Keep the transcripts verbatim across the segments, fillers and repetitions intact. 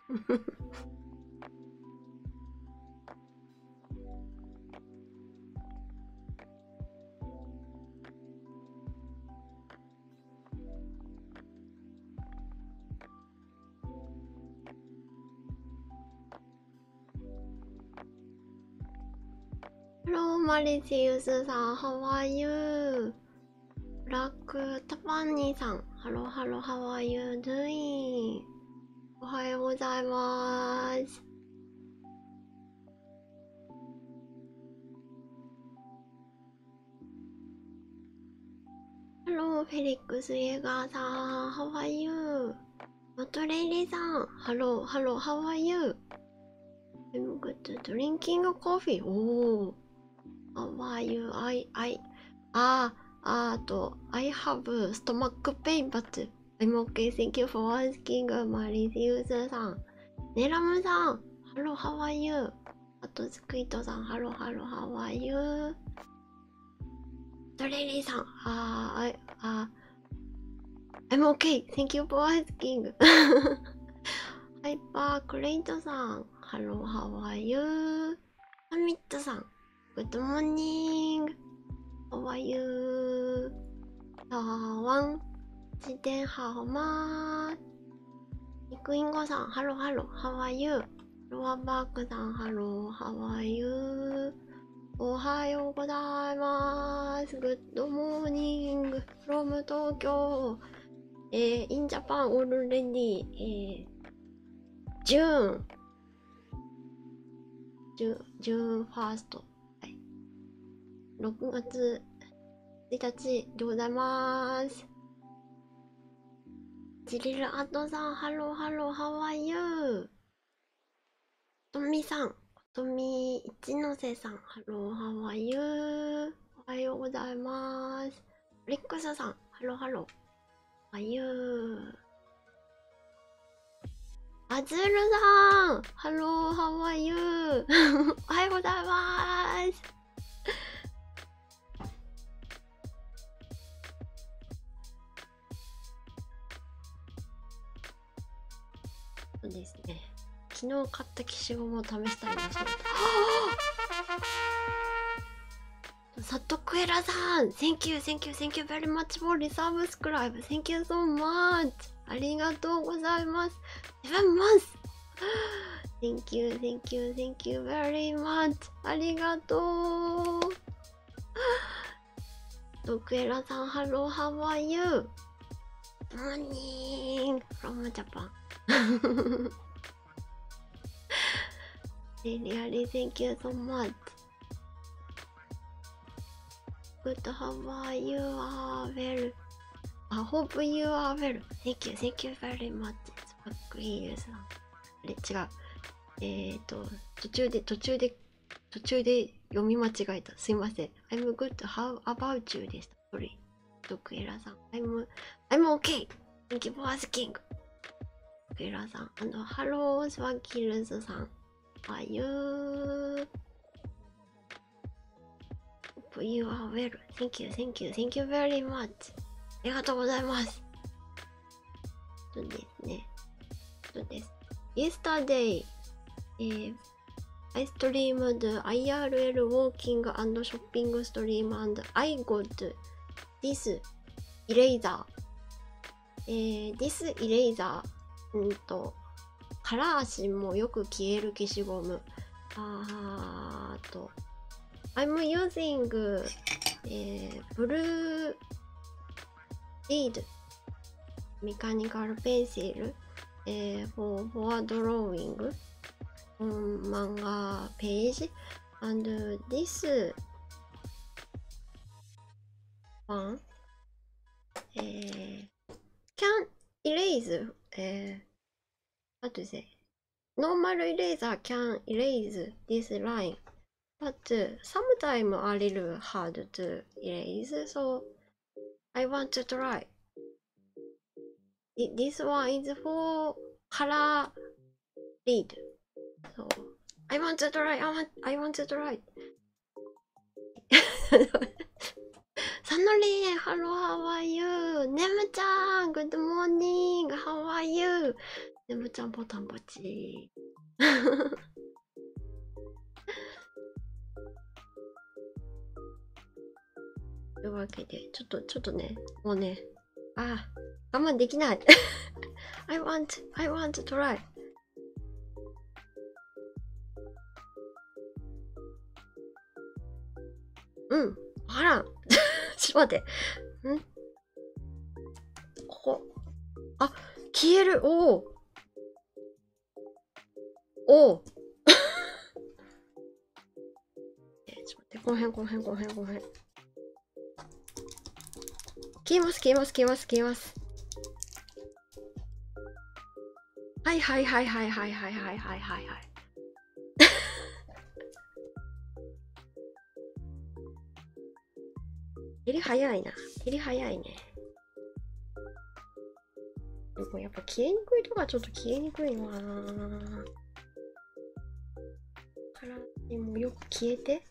Hello, Malicious さん、How are you? ブラックタパンニーさん、Hello, Hello, How are you doing? おはようございます。Hello, フェリックス・イエガーさん、How are you? ノットレイリーさん、Hello, Hello, How are you? I'm good drinking coffee. おー。How are you? I, I, あー、あーと、I have stomach pain, but I'm okay. Thank you for asking. マリシウスさん。ネラムさん。Hello, how are you? あと、スクイートさん。Hello, hello, how are you? トレリーさん。あー、I, あー、I'm okay. Thank you for asking. ハイパークレイトさん。Hello, how are you? ハミットさん。Good morning. How are you? タワン。自転ハウマー。ニクインゴさん。Hello, hello, how are you? ロアバークさん。Hello, how are you? おはようございます。Good morning from 東京。えー、in Japan already、えー、June。June ファースト。はい。ろくがつついたちでございます。ジリルアットさん、ハローハロー、ハワイユー。トミさん、トミ一ノ瀬さん、ハローハワイユー。おはようございます。リックスさん、ハローハロー、ハワイユー。アズールさん、ハローハワイユー。おはようございます。そうですね。昨日買った消しゴムを試したいな、そう。サトクエラさん、Thank you, thank you, thank you very much for the subscribe. Thank you so much. ありがとうございます。セブンマンス Thank you, thank you, thank you very much. ありがとう。トクエラさん、Hello, how are you? Morning from Japan. Really, thank you so much. Good, how are you? Are well. I hope you are well. Thank you, thank you very much. スパックヒールさん。あれ、違う。えっと、途中で、途中で、途中で読み間違えた。すいません。I'm good, how about you? でした。Sorry. ドクエラさん。I'm, I'm okay. Thank you for asking. ドクエラさん。あの、Hello, スワキルズさん。How are you? Hope you are well. Thank you, thank you, thank you very much. ありがとうございます。そうですね。そうです。Yesterday, えー、I streamed アイアールエル walking and shopping stream and I got this eraser. えー、this eraser うんとカラーシンもよく消える消しゴム。あーと I'm using、えー、blue lead mechanical pencil、えー、for, for drawing on manga page and this one、えー、can erase、えーWhat to say? Normal eraser can erase this line, but sometimes a little hard to erase, so I want to try. This one is for color read, so I want to try. I want, I want to try. サノリン、Hello, how are you? ネムちゃん、Good morning, how are you? ねむちゃんボタンポチというわけで、ちょっと、ちょっとね、もうね、ああ、我慢できない。I want, I want to try. うん、わからん。ちょっと待って。んここ。あ、消える。おお。おお。えー、ちょっと待って。この辺、この辺、この辺、この辺。消えます、消えます、消えます、消えます。はいはいはいはいはいはいはいはいはいはい。減り早いな。減り早いね。でもやっぱ消えにくいとかちょっと消えにくいのかな。からにもよく消えて。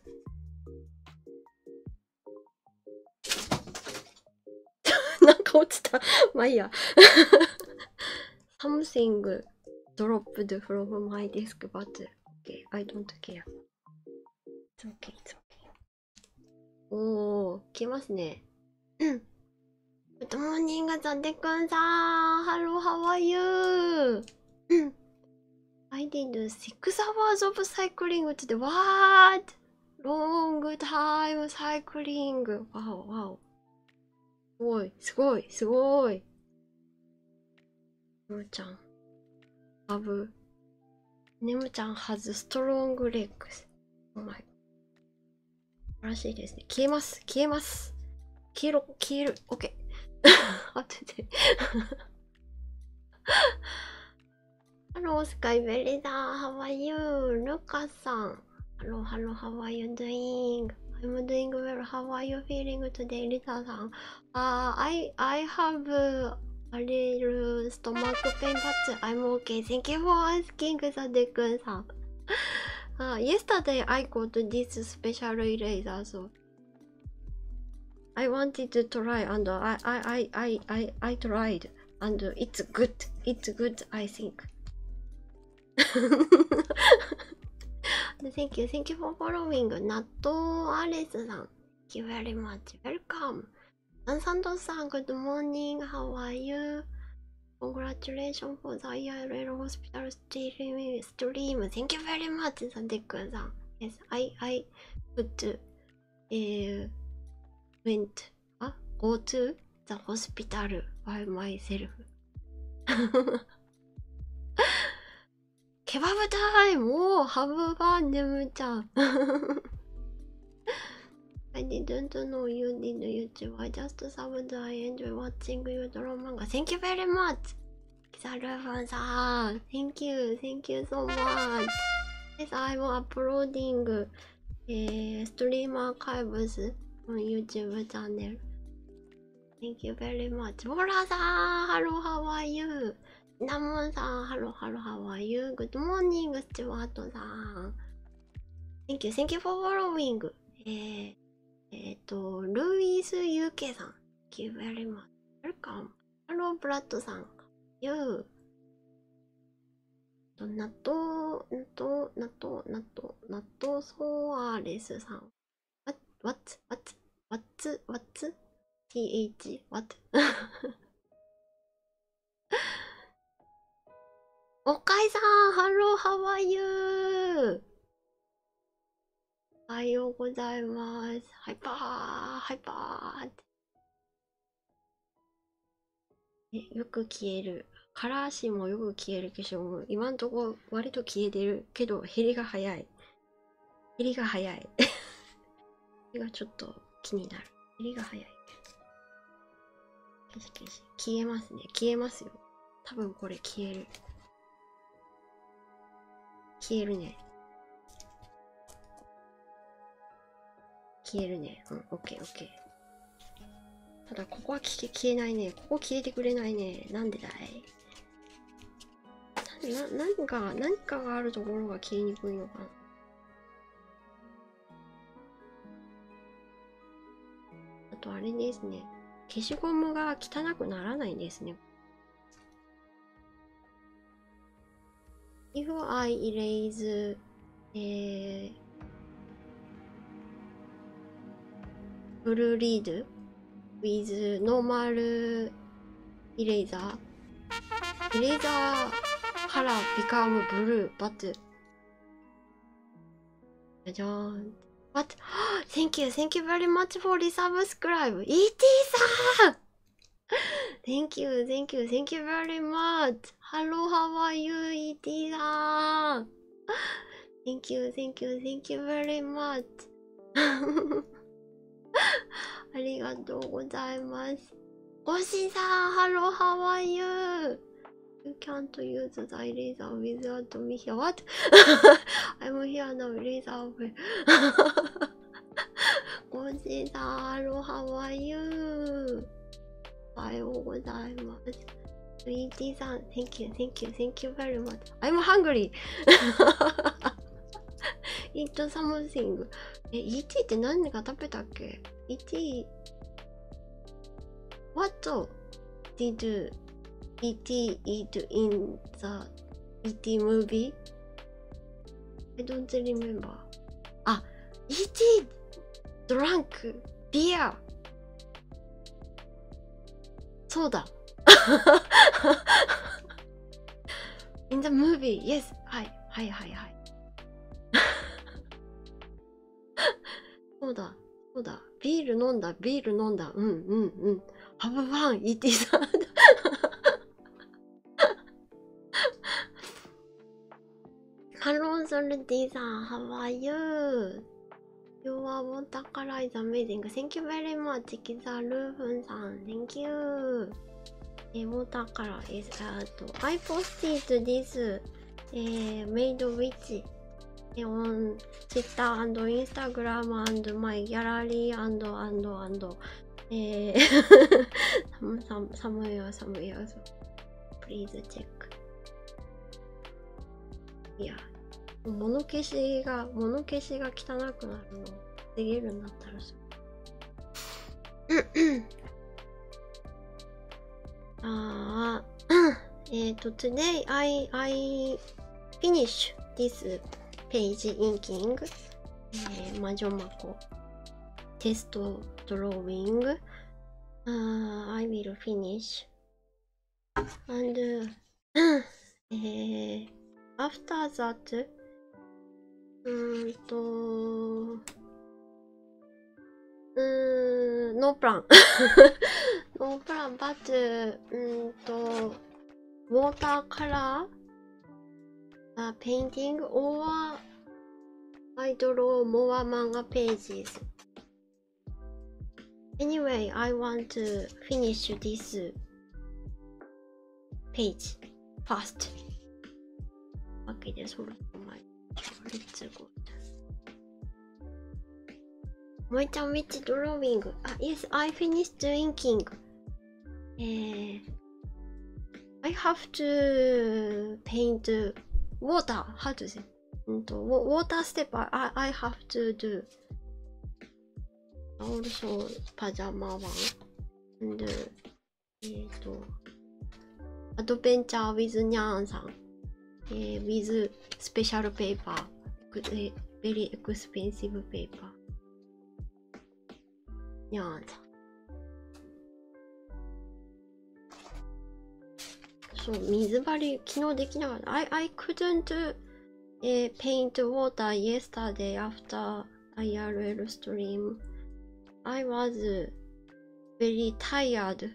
なんか落ちた。まあいいや。Something dropped from my desk, but okay, I don't care. It's okay, it's okay. おー、消えますね。Good morning, ザンデくんさん。Hello, how are you? I did six hours of cycling today. What? Long time cycling. Wow, wow. すごい、すごい、すごい。ねむちゃん。ハブ。ねむちゃん has strong legs. Oh my. 素晴らしいですね。消えます、消えます。消えろ、消える。OK。当てて。Hello, Skyberry さん。How are you? ルカさん。Hello, hello, how are you doing? I'm doing well. How are you feeling today, リサさん。Uh, I, I have a little stomach pain, but I'm okay. Thank you for asking, サデくんさん。Uh, yesterday I got this special eraser, so I wanted to try, and I, I, I, I, I tried, and it's good. It's good, I think. Thank you, thank you for following. 納豆アレスさん。Thank you very much. Welcome. ナンサンドさん、Good morning. How are you? Congratulations for the I R L Hospital stream. Thank you very much. サデくんさん。Yes, I, I could, uh, went, あ go to the hospital by myself. ケバブタイムをハブバンネムちゃん。I didn't know you did YouTube. I just subbed. I enjoy watching your drama. Thank you very much. キザルフンさん。Thank you. Thank you so much. Yes, I'm uploading、えー、stream archives on YouTube channel. Thank you very much. ボラさん。Hello, how are you? ナモンさん。Hello, hello, how are you? Good morning, スチュワートさん。Thank you. Thank you for following. えーえっと、ルイス・ユーケさん。Thank you very much. Welcome. Hello, ブラッドさん。You. 納豆、納豆、納豆、納豆、納豆ソアレスさん。What? What? What? What? What? ティーエイチ? What? おかいさん。Hello, how are you? おはようございます。ハイパー、ハイパー。よく消える。カラーシもよく消える化粧も今んとこ割と消えてるけど減りが早い。減りが早い。減りがちょっと気になる。減りが早い。消し消し。消えますね。消えますよ。多分これ消える。消えるね。消えるね。うん、オッケーオッケー。ただここは消え消えないね。ここ消えてくれないね。なんでだいな、何か、何かがあるところが消えにくいのかな。あとあれですね。消しゴムが汚くならないんですね。 if I erase、えー、blue read with normal eraser, eraser color become blue, but じゃじゃーん。What? Thank you, thank you very much for the subscribe. イーティー さんThank you, thank you, thank you very much. Hello, how are you, イーティー さん Thank you, thank you, thank you very much. ありがとうございます。ゴシさん、Hello, how are you? You can't use the eraser without me here. What? I'm here now, eraser. ゴシさん、Hello, how are you? おはようございます。イーティー さん、Thank you, thank you, thank you very much. I'm hungry! Eat something. え、イーティー って何か食べたっけ ?イーティー... What did イーティー eat in the イーティー movie? I don't remember. あ、イーティー drank beer! そうだIn the movie, yes. はい、はいはいはい。そうだ、そうだ。ビール飲んだ、ビール飲んだ。うんうんうん。ハブファン、イーティー さん。ハローソルティさん、How are you? Your watercolor is amazing. Thank you very much. キザルーフンさん、Thank you. え、watercolor is out. I posted this、えー、made which on Twitter and Instagram and my gallery and and and えー、some somewhere somewhere so please check. いや、物消しが物消しが汚くなるのできるんだったらさ。ああ、えっと today I I finish this page inking、えー、魔女箱テストドローイング、uh, I will finish and、えー、after that うーんとうーん no plan no plan but うーんと watercolor Uh, painting or I draw more manga pages. Anyway, I want to finish this page first. Okay, that's all my. Let's go. Moi-chan, which drawing? Ah, yes, I finished inking. Uh, I have to paint water. How to say? Water step I, I have to do. Also pajama one and えっと Adventure with Nyan さん、えー、with special paper、えー、very expensive paper ニャンさん。そう、水張り昨日できなかった。I, I couldn't、uh, paint water yesterday after I R L stream. I was very tired.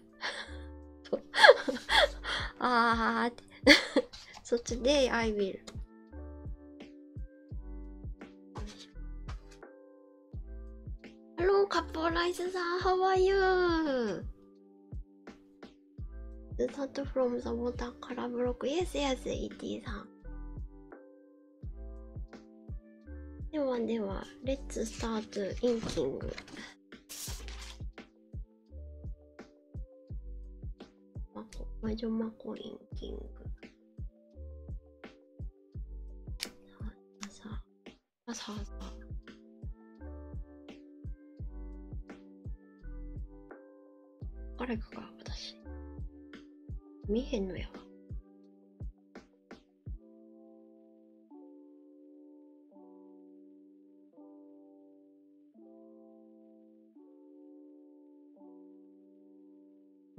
あーso today I will. Hello, Couple Rice さん、how are you? Start from the watercolor block. Yes, yes, イーティー さん。ではでは、Let's start inking. 魔女マコインキング。さあさあさあさあ。誰かか私。見へんのやわ。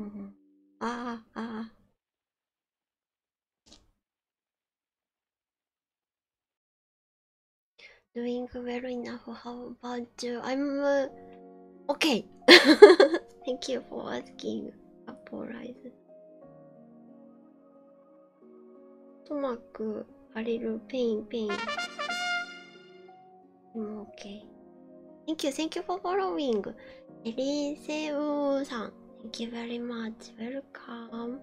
うんああ、ああ。Doing well enough. How about you? I'm uh, okay. Thank you for asking. Apologize. ストマック、あれる、ペイン、ペイン。I'm okay. Thank you, thank you for following. エリセウさん。Thank you very much. Welcome.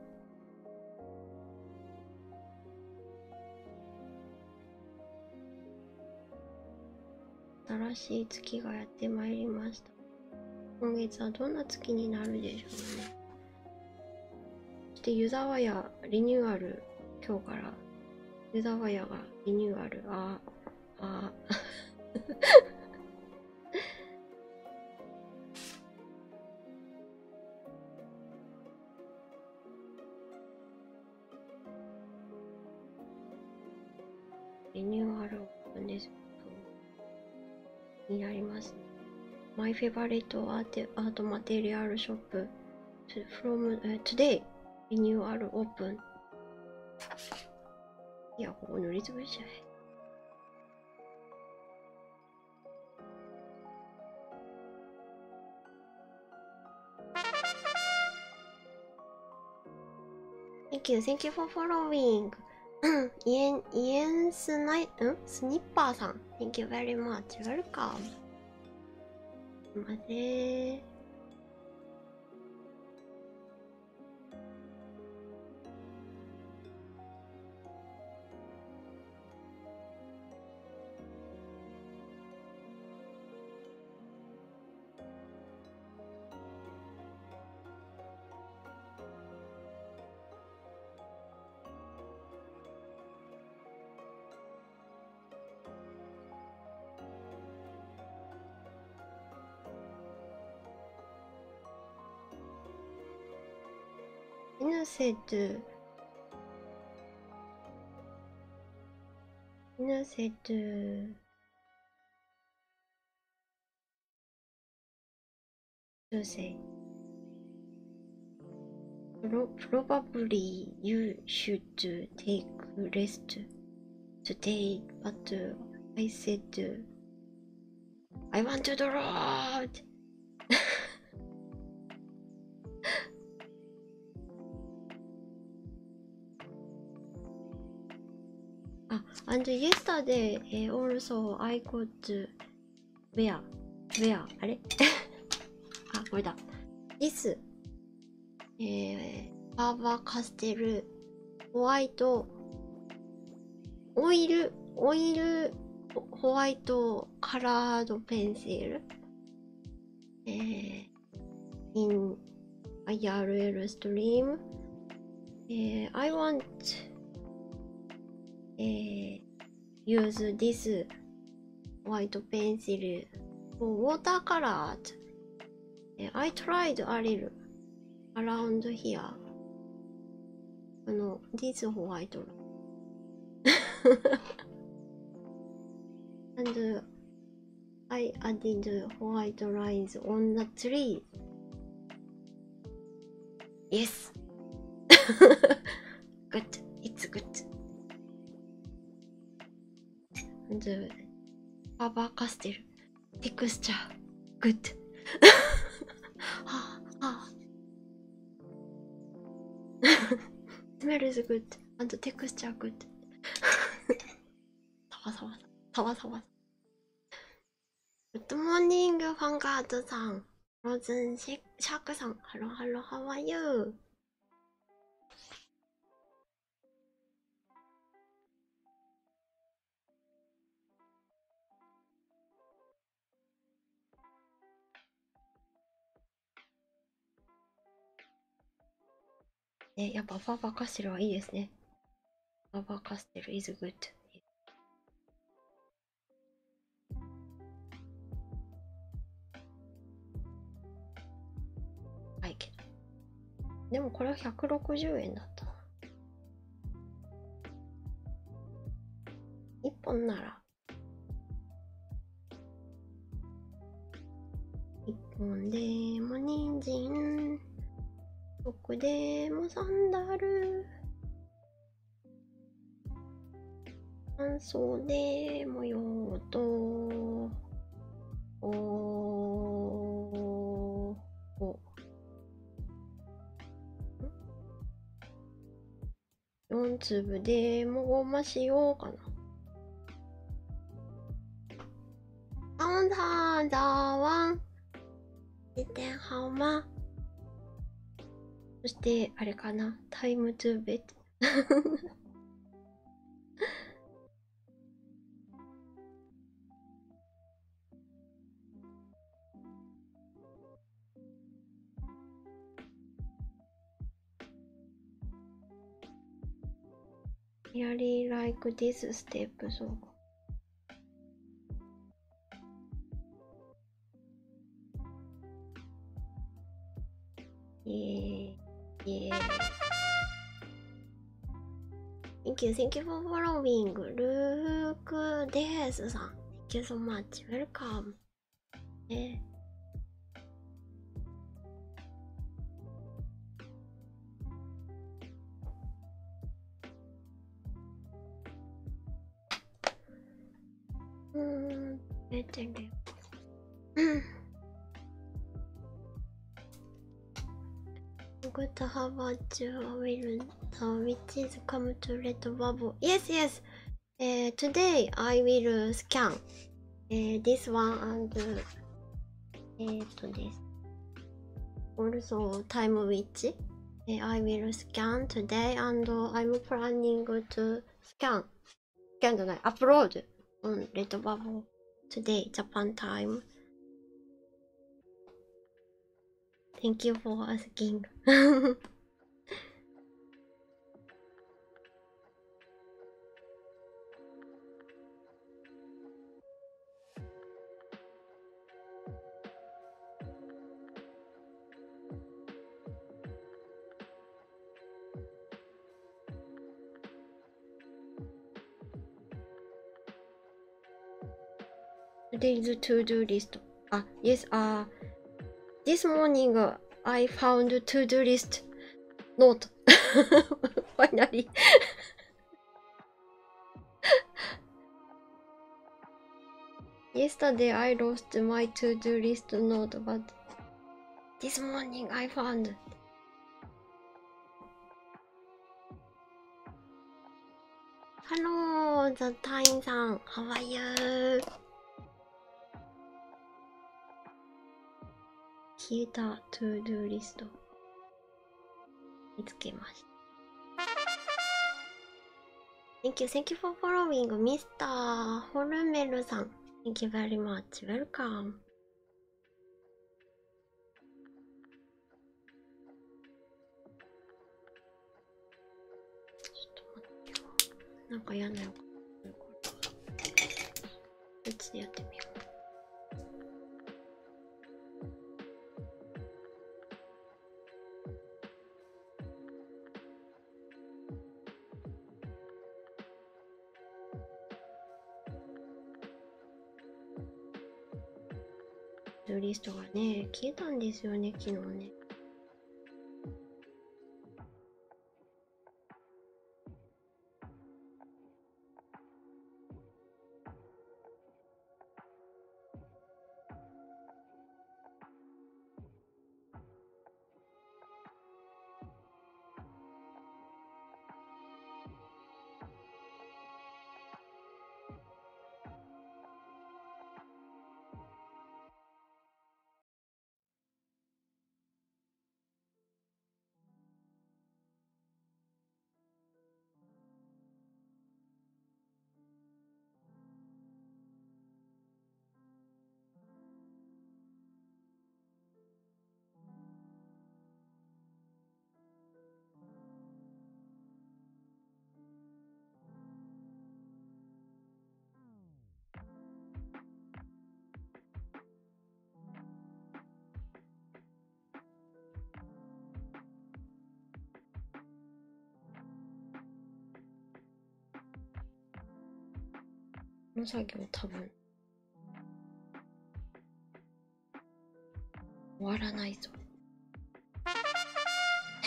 新しい月がやってまいりました。今月はどんな月になるでしょうね。そして湯沢屋リニューアル、今日から湯沢屋がリニューアル、ああリニューアルオープンです。になりますね。My favorite art, art material shop from、uh, today renewal open. いや、ここ塗りつぶしちゃえ。Thank you, thank you for following. イエン、イエンスナイ、んスニッパーさん。Thank you very much. Welcome. すいません。Inu said, Inu said, to say, Pro probably you should take rest today, but I said, I want to draw. Ah, and yesterday uh, also I got where where あれあ、これだ。This えー、バーバーカステルホワイトオイルオイルホワイトカラードペンシル、えー、in アイアールエル stream、えー、I want、えー、use this white pencil for watercolors、えー、I tried a little around here あの this white and I added white lines on the tree. Yes. Good. It's good. And Faber Castell texture. Good. はあはあ Smells good and texture good. サワサワサワサワ。グッドモーニングファンガードさん、ローズンシャークさん、ハローハロー、ハワイユー。ね、やっぱファーバーカステルはいいですね。ファーバーカステル is good。はいけど。でもこれはひゃくろくじゅうえんだったな。いっぽんなら。いっぽんでも人参。 どこでもサンダル。半袖模様と、おー、お、よん粒でもごましようかな。サンダーザーワン。一点ハマ。そして、あれかな。タイムトゥーベッド。Really like this step, so. イエーイ。イエーイ。Thank you, thank you for following. ルークですさん。Thank you so much. Welcome. えうーん、出てるよ。Good, how about you? Will the witches come to Red Bubble? Yes, yes. Uh, today I will scan uh, this one and uh, えっとです。Also, time witch. Uh, I will scan today and I'm planning to scan. Scan じゃない、upload on Red Bubble today, Japan time. Thank you for asking. ？Today's to-do list. Ah, yes, uh, this morning uh, I found to-do list note. Finally. Yesterday I lost my to-do list note, but this morning I found. Hello, the time さん。How are you? 消えた to-do リスト見つけました。Thank you, thank you for following ミスターホルメルさん。Thank you very much. Welcome. ちょっと待ってよ。なんか嫌な予感するから。うちでやってみよう。リストがね、消えたんですよね、昨日ね。この作業多分終わらないぞ。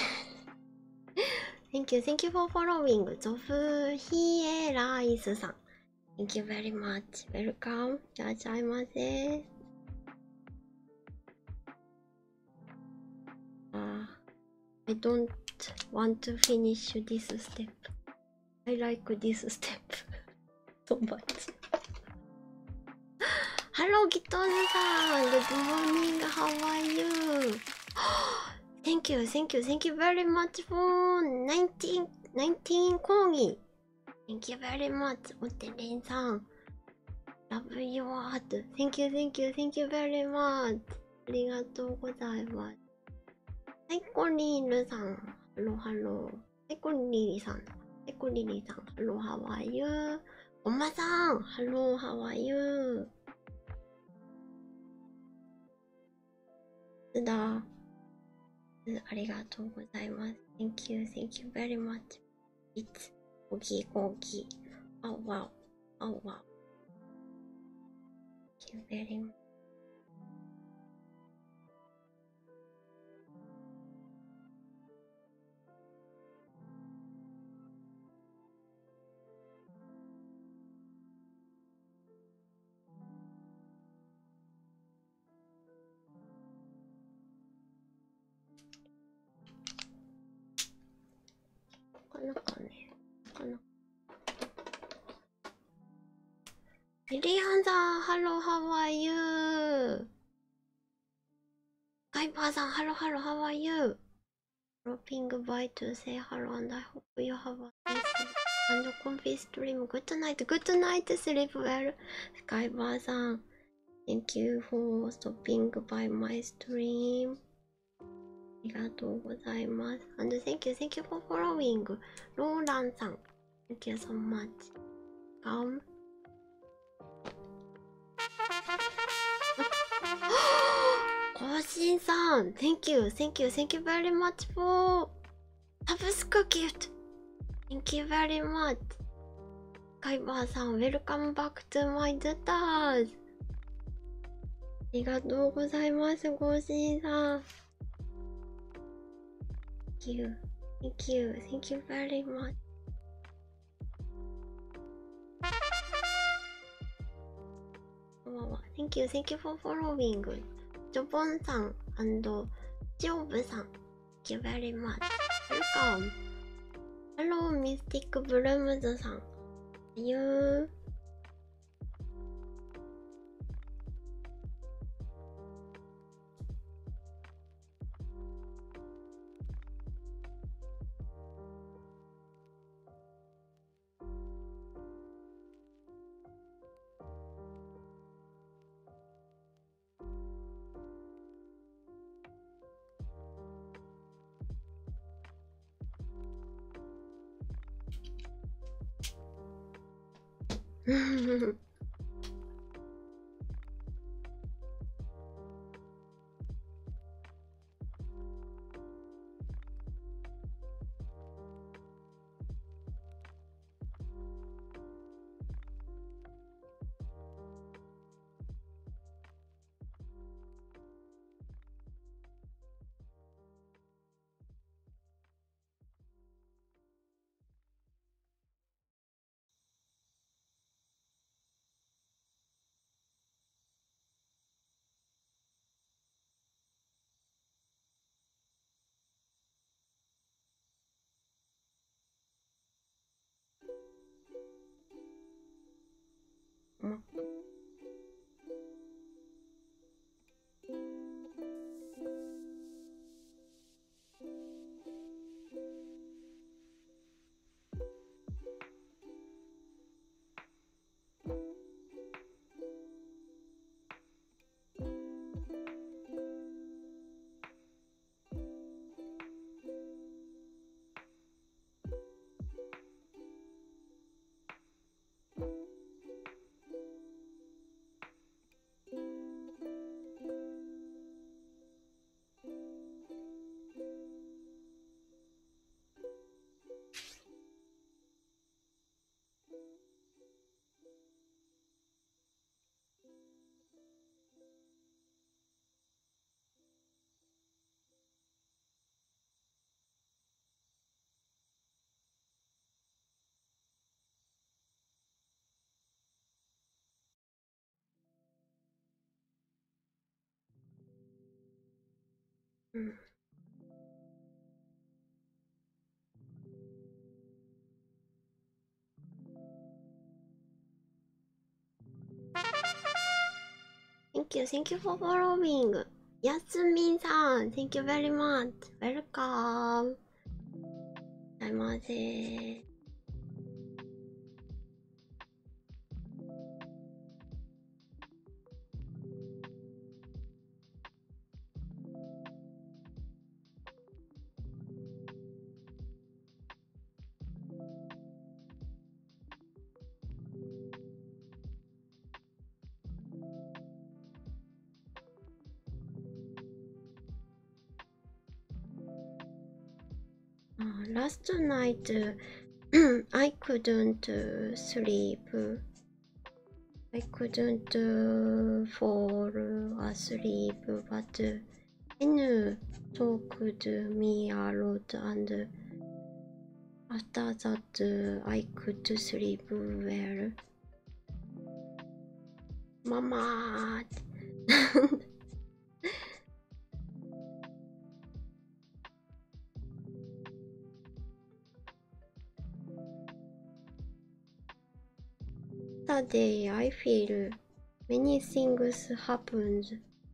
Thank you, thank you for following. ゾフヒエライスさん。Thank you very much. Welcome. いらっしゃいませ。Uh, I don't want to finish this step. I like this step so much. Hello, Gitone-san. Good morning. How are you? Thank you, thank you, thank you very much for nineteen, nineteen 講義。Thank you very much. おてれんさん。Love your heart. Thank you, thank you, thank you very much. ありがとうございます。サイコリールさん。ハローハロー。サイコリリさん。サイコリリさん。ハローハワイユー。おまさん。ハローハワイユー。だ。ありがとうございます。Thank you, thank you very much. It's コーギーコーギー。Oh wow. Oh wow. Thank you very much. なかなかね。なかなか。リリアンさん、ハロー、ハワイユー。ガイパーさん、ハロー、ハロー、ハワイユー。Dropping by to say hello and I hope you have a nice and comfy stream. Good night, good night, sleep well. スカイバーさん、Thank you for stopping by my stream. ありがとうございます。And thank you, thank you for following. ローランさん、Thank you so much. Come. 更新さん Thank you, thank you, thank you very much for サブスクギフト Thank you very much カイバーさん Welcome back to my daughters ありがとうございます更新さん Thank you, thank you, thank you very much こんばんは Thank you, thank you for following ジョボンさん and ジョブさん Thank you very much Welcome Hello Mystic Blooms さんゆーうん。Thank you, thank you for following. やすみんさん、Thank you very much. Welcome. いらっしゃいませ。Uh, last night I couldn't uh, sleep. I couldn't uh, fall asleep, but uh, N talked me a lot, and after that uh, I could sleep well. Mama. 'Today I feel many things happened.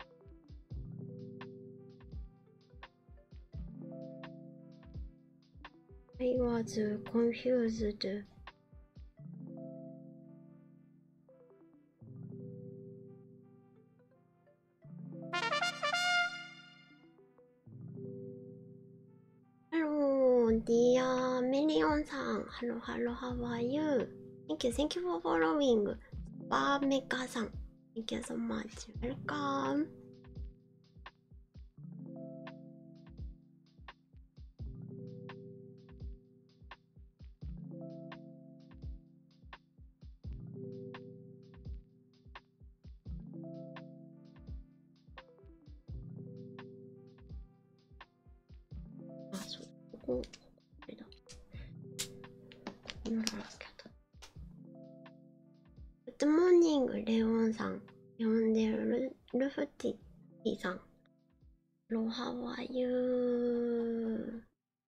I was confused. Hello, dear Million-san. Hello, hello, how are you? Thank you, thank you for following. Barmeka-san. Thank you so much. Welcome. あ、そうだ。ここ、あれだ。乗らなきゃだ。Good morning, レオンさん。呼んでるルフティさん。Hello, how are you?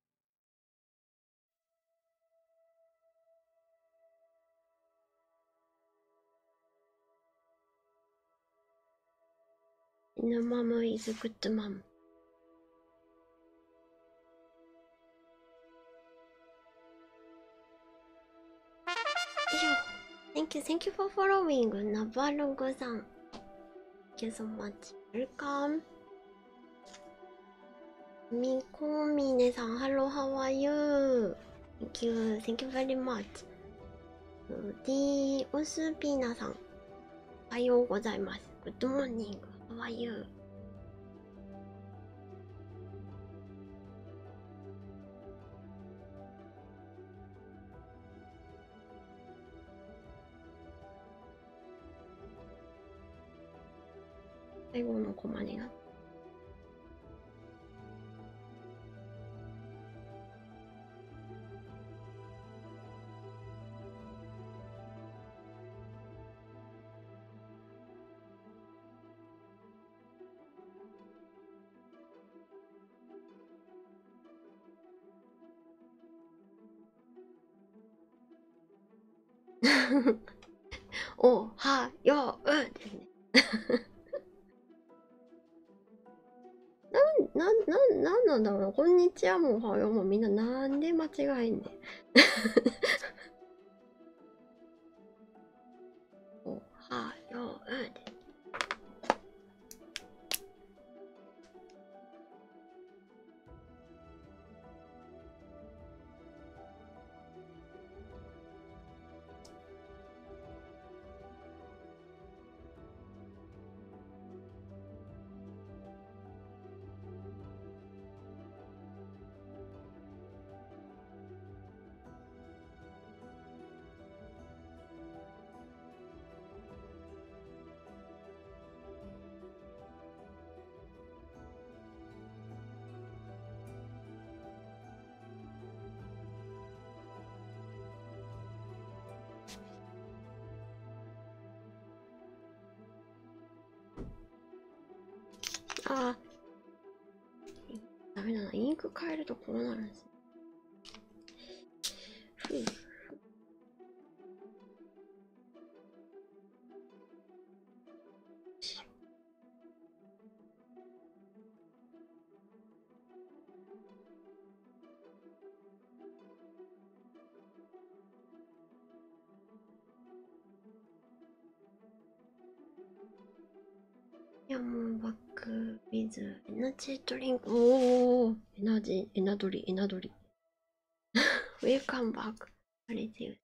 犬マム is good mom. 以上。Thank you, thank you for following. ナバログさん。Thank you so much. Welcome. みこみねさん。Hello, how are you? Thank you, thank you very much. ディオスピーナさん。おはようございます。Good morning. How are you? 最後のコマになった。おはようですね。なん、なん、なんなんだろうな。こんにちはもおはようもみんななんで間違えんねん。おはようです。あ、 れだな、インク変えるとこうなるんです。ふう。いやもうバックウィズエナジードリンク。おお、エナジー、エナドリ、エナドリ。ウェルカムバック。あれで。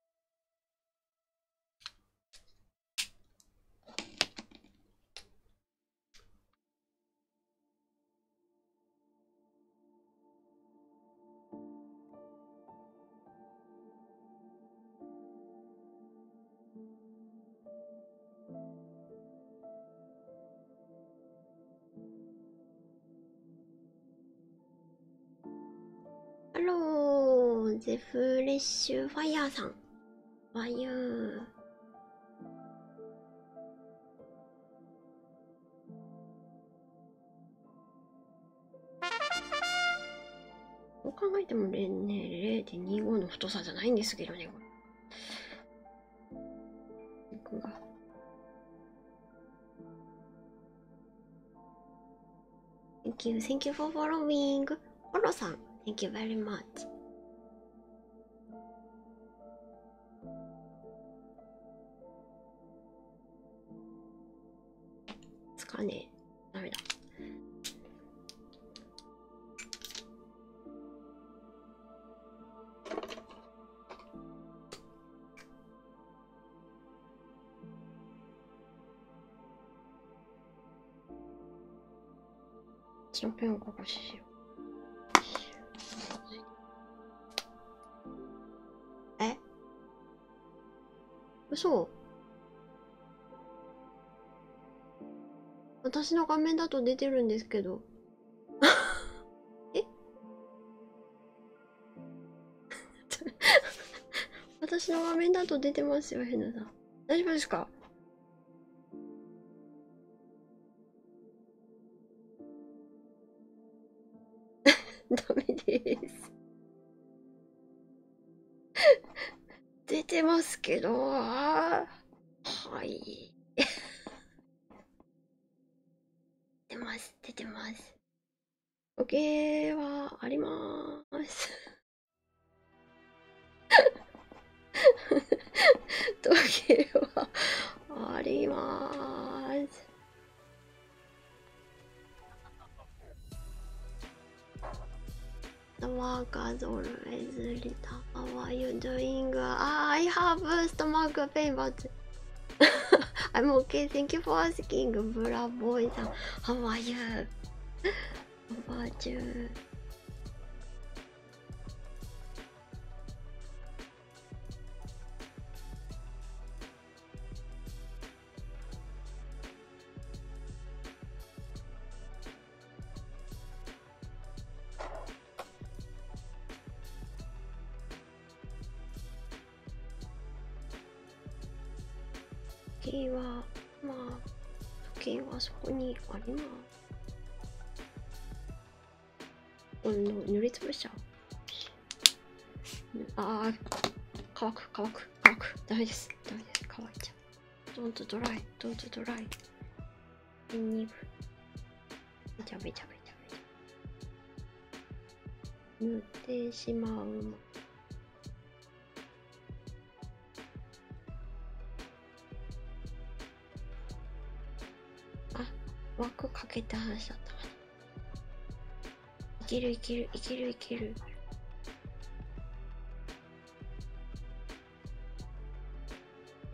ハロー、ゼフレッシュファイヤーさん。ファイヤー。どう考えてもね、れいてんにご の太さじゃないんですけどね、これ。僕が。Thank you, thank you for following. フォローさん、Thank you very much. つかねえ。ダメだ。こっちのペンをここしよう。え？嘘？私の画面だと出てるんですけど。え？私の画面だと出てますよ、ヘナさん。大丈夫ですか？ダメです。出てますけど、はい。出ます、出てます。時計はあります。時計はあります。The work as always, Rita. How are you doing? Ah, I have stomach pain, but I'm okay. Thank you for asking. Bravo, さん。How are you? How about you? 時計は、まあ、時計はそこにあります。おの塗りつぶしちゃう。ああ、乾く、乾く、乾く。ダメです。ダメです。乾いちゃう。Don't dry, don't dry. ニンニク。べちゃべちゃべちゃべちゃ。塗ってしまう。あ、枠かけた話だったかな。いけるいけるいけるいける。はい。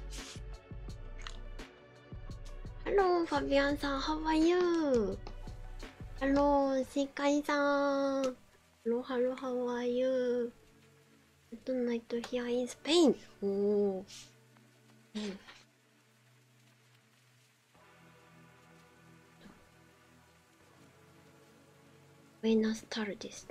ハロー、ファビアンさん、How are you? ハロー、正解さん。ハロー、ハロー、How are you? Midnight here in Spain. おお。うん。Buenas tardes.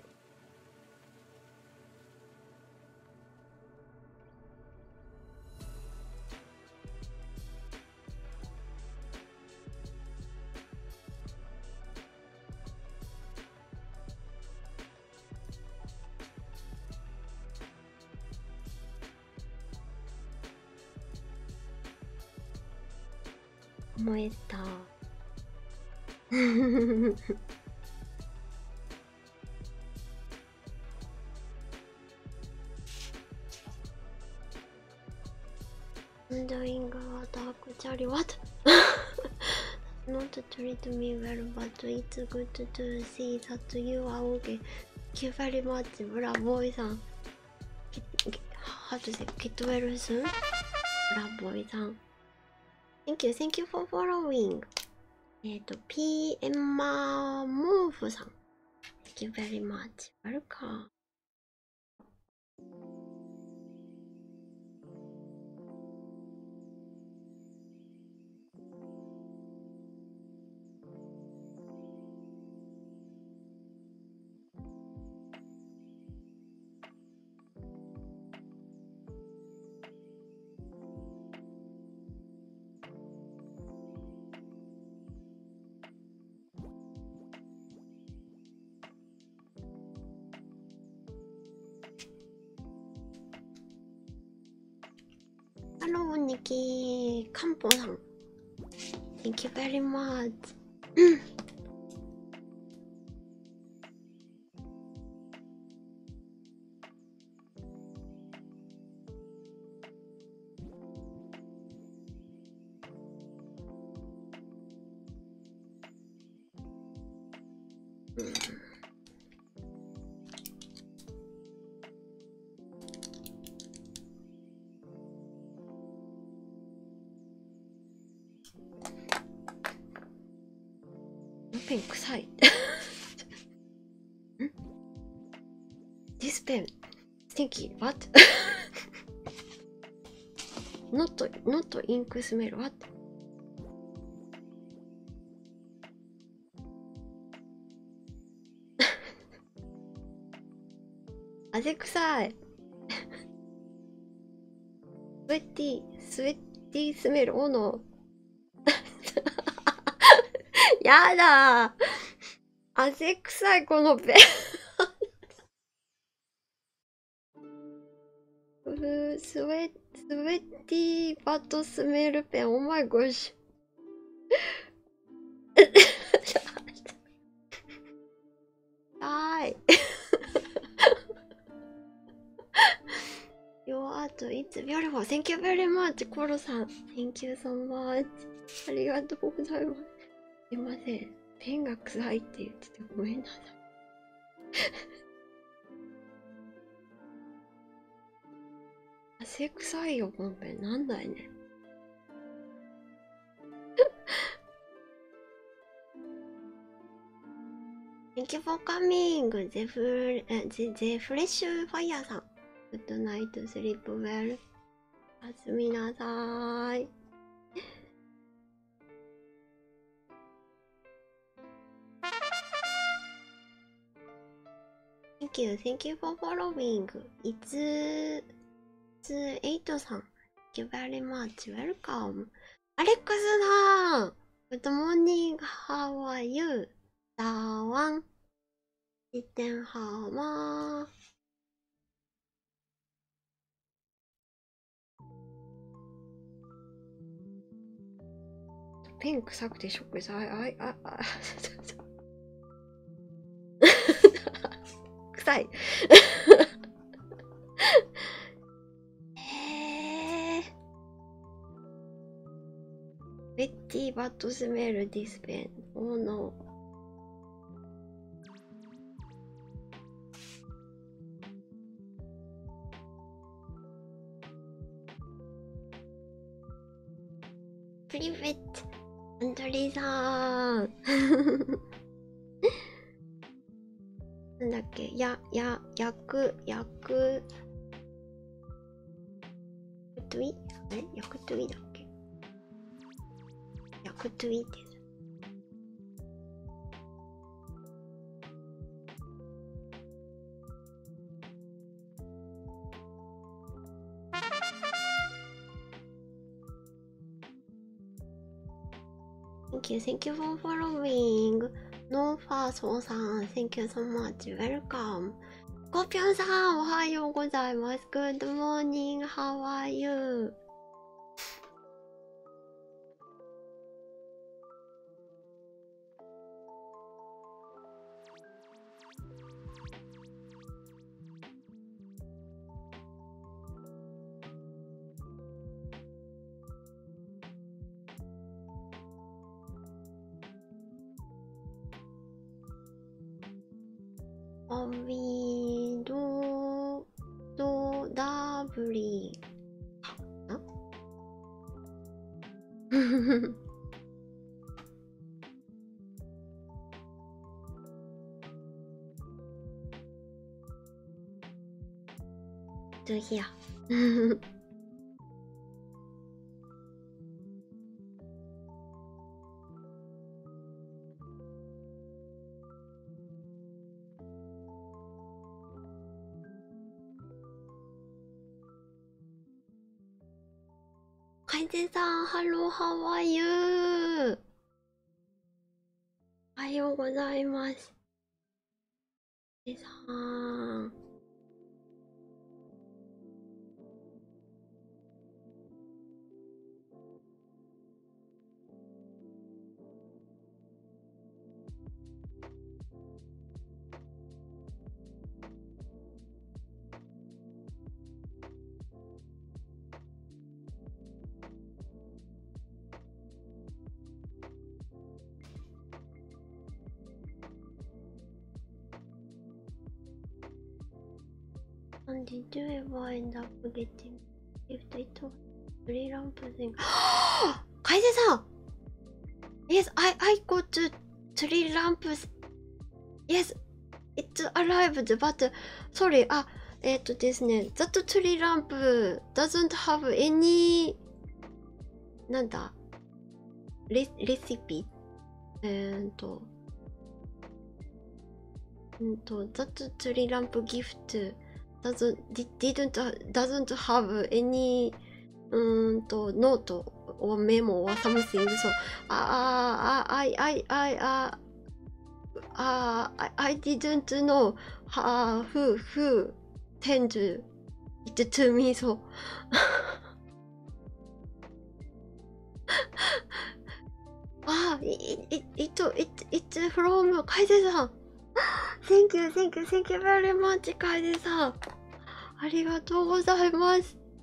思えた。I'm doing a dark cherry. What? Not to treat me well, but it's good to see that you are okay. Thank you very much, Bravoさん。How to say get well soon? Bravoさん。Thank you, thank you for following. えっと、ピーエム モーフさん。Thank you very much. Welcome. ハロー、ニキカンポさん。Thank you very much. ペン臭い。ん This pen stinky. What? not not ink smell. What? 汗臭い。スウェッティスウェッティスメル。おの。やだー。汗臭いこのペン。うスウェスウェッティバットスメルペン。お前ごし。はい。Your art, it's beautiful. Thank you very much, コロさん。Thank you so much. ありがとうございます。すいません。ペンが臭いって言っててごめんなさい。汗臭いよ、このペン。なんだいね。Thank you for coming. The, the, the Fresh Fire さん。Good night, sleep well. おやすみなさーい。Thank you, thank you for following. It's, it's エイトさん。Thank you very much. Welcome. アレックスさん Good morning. How are you? ダーワン。いってんはまー。ペン臭くてショックです。あ、あ、あ、あ、臭い。へー。ベッティバッドスメルディスペン。Oh no. プリベット。アンドリーさん。なんだっけ、や、や、やく、やく。ヤクトゥイあれヤクトゥイだっけヤクトゥイって。Thank you, thank you for following. No Faso さん、Thank you so much. Welcome. スコピョンさん、おはようございます。Good morning. How are you? アビドドダブリーなto here 海瀬さん、ハロー、ハワイユー。おはようございます。海瀬さん。And did you ever end up getting if it was three lamp thing? 海瀬さん Yes, I, I got three lamps. Yes, it's arrived, but sorry, あ、えっとですね、that tree lamp doesn't have any なんだレレシピえーっとうんと that tree lamp gift doesn't didn't doesn't have any うーんと note or memo or something. So I I I I I I I didn't know uh, who who sent it to me. So あ、it it it it's from 楓さん。Thank you, thank you, thank you very much, 楓さん。ありがとうございます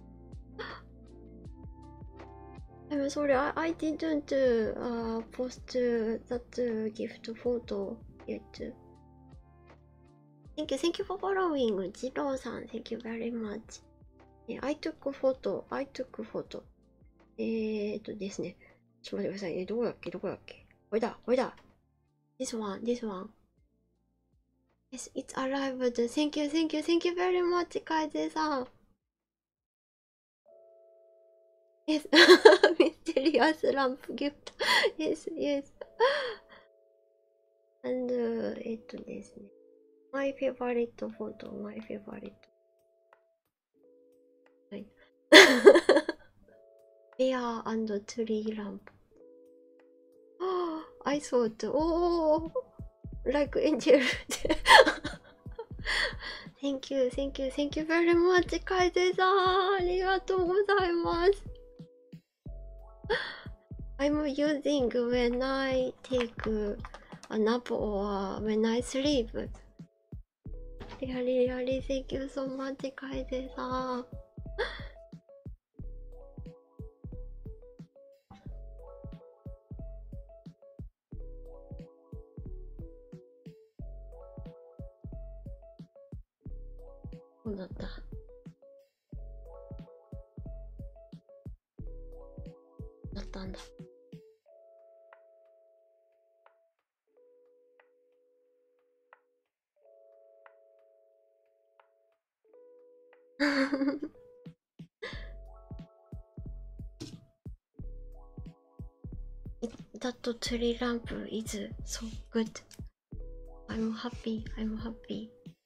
。I'm sorry, I, I didn't uh, post that gift photo yet. Thank you, thank you for following, ジローさん。Thank you very much. I took photo, I took photo. えーっとですね。ちょっと待ってください。え、どこだっけどこだっけこれだ、これだ。This one, this one. Yes, it's arrived. Thank you, thank you, thank you very much, 楓さん。Yes, mysterious lamp gift. Yes, yes. And, えっとですね。My favorite photo, my favorite. はい。Bear and tree lamp. I thought, oh, like angel. Thank you, thank you, thank you very much, 楓さん。ありがとうございます。I'm using when I take a nap or when I sleep. Really, really, thank you so much, 楓さん。そうだった。だったんだ。That tree lamp is so good. I'm happy, I'm happy.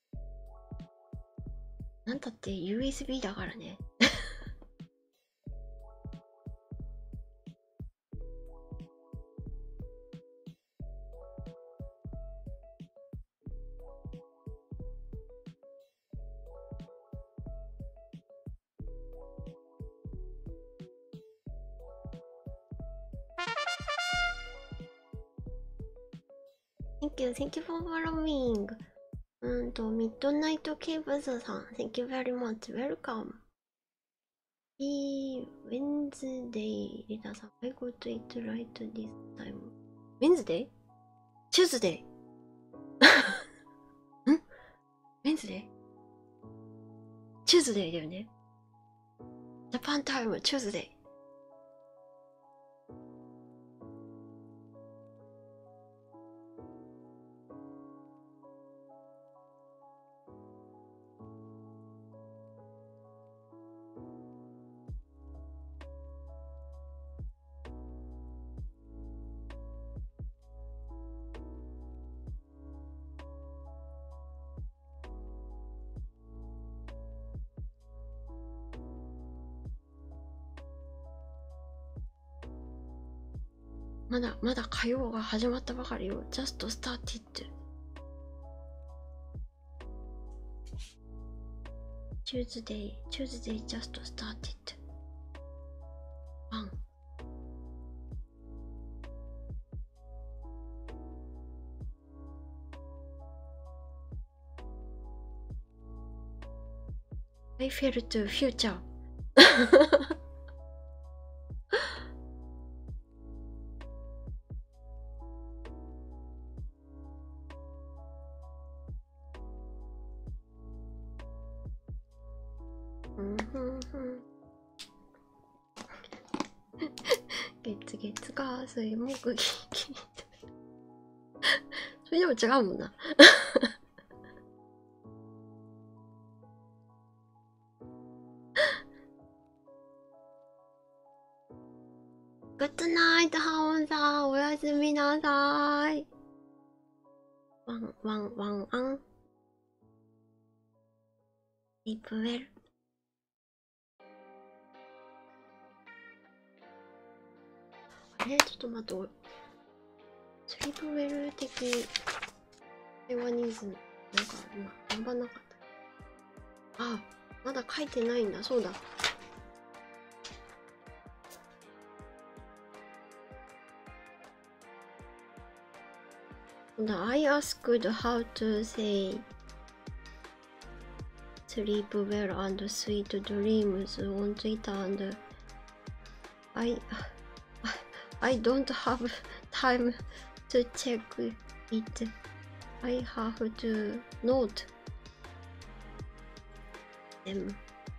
なんだって ユーエスビー だからね。Thank you, thank you for following. うんと、ミッドナイトケーブズさん。Thank you very much. Welcome. Happy Wednesday. レタさん。I got it right this time. Wednesday? Tuesday? んウェンズデーチューズデーだよね。ジャパンタイムチューズデー。まだまだ火曜が始まったばかりよ。Just started. Tuesday, Tuesday just started. ワン。I felt future. 月月火水木金金それでも違うもんな。グッドナイトハオンさん、おやすみなさい。ワンワンワンアン。リープウェル。あれちょっと待って、スリープウェル的会話ニーズ、なんか今、頑張んなかった。あ、まだ書いてないんだ、そうだ。I asked how to say sleep well and sweet dreams on Twitter and I I don't have time to check it. I have to note them.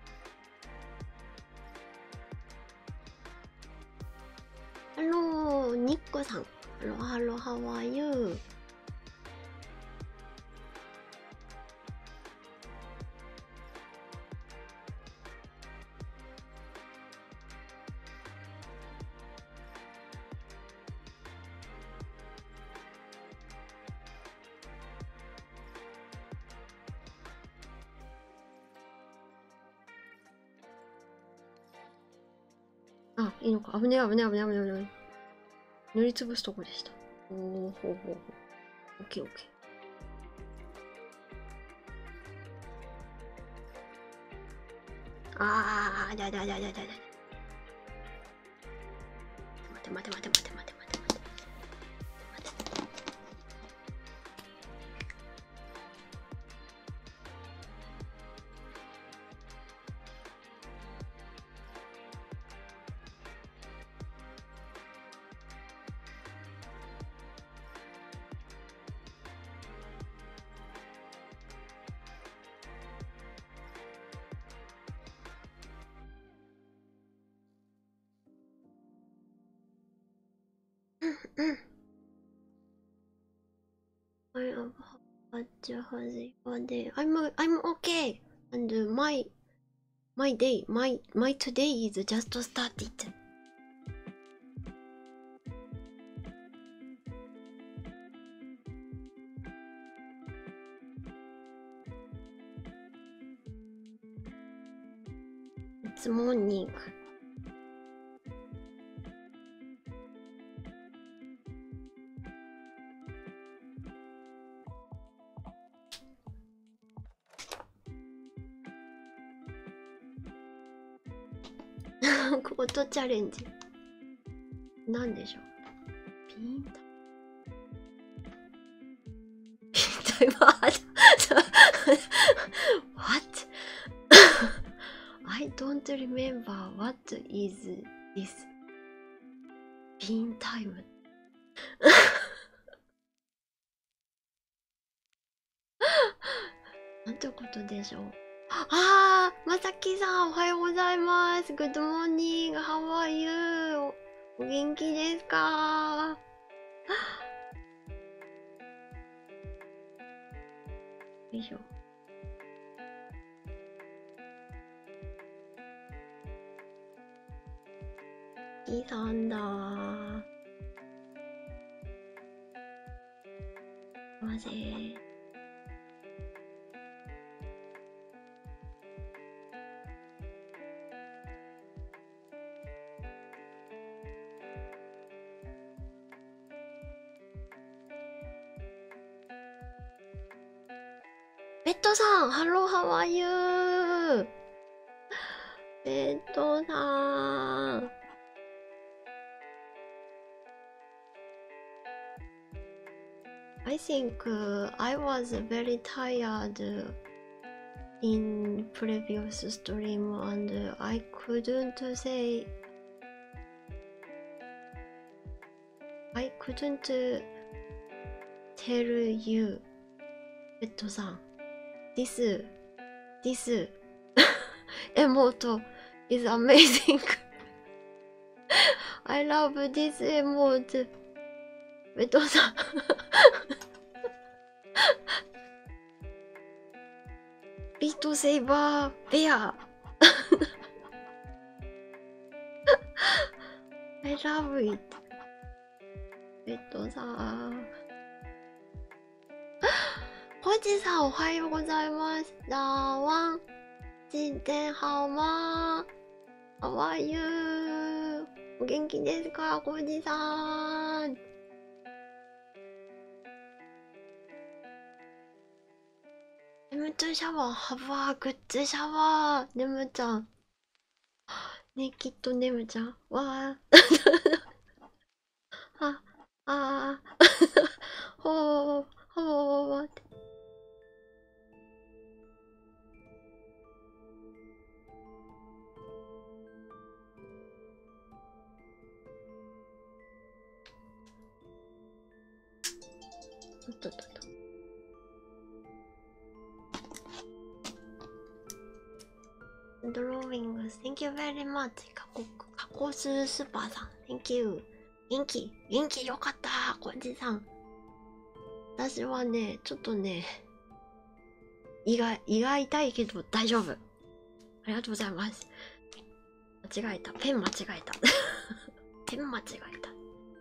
Hello, ニッコさん。Hello, hello, how are you?あ、いいのか。危ねえ危ねえ危ねえ危ねえ危ねえ。塗りつぶすとこでした。おお、ほうほうほう。オッケーオッケー。あー、だだだだだだ。待て待て待て待て待て待て待て待て。I have had one day. I'm I'm okay. And my my day, my my today is just started. It's morning. コートチャレンジ。なんでしょう。ピンタピンタイマー。What? I don't remember what is this bean time. なんてことでしょう。あー、まさきさん、おはようございます。Good morning. How are you? お元気ですか？よいしょ。いいさんだー。まぜー。ベッドさん、ハロー、ハワイユー。ベッドさん。I think uh, I was very tired in previous stream and I couldn't say I couldn't tell you ベッドさん This This emote is amazing I love this emote ベッドさんビートセイバーベアI love it ベッドさんコーチさんおはようございます。ラーワン今天好吗？ How are you？ お元気ですかコーチさん。ネムトゥシャワー、ハバーグッズシャワー。ネムちゃん。ね、きっとネムちゃん。わー。あ、あー。ほー、ほーって。おっとっとっと。ドローイング、Thank you very much。カコ、カコススーパーさん、Thank you。元気、元気よかった、コンジさん。私はね、ちょっとね、胃が、胃が痛いけど大丈夫。ありがとうございます。間違えた。ペン間違えた。ペン間違えた。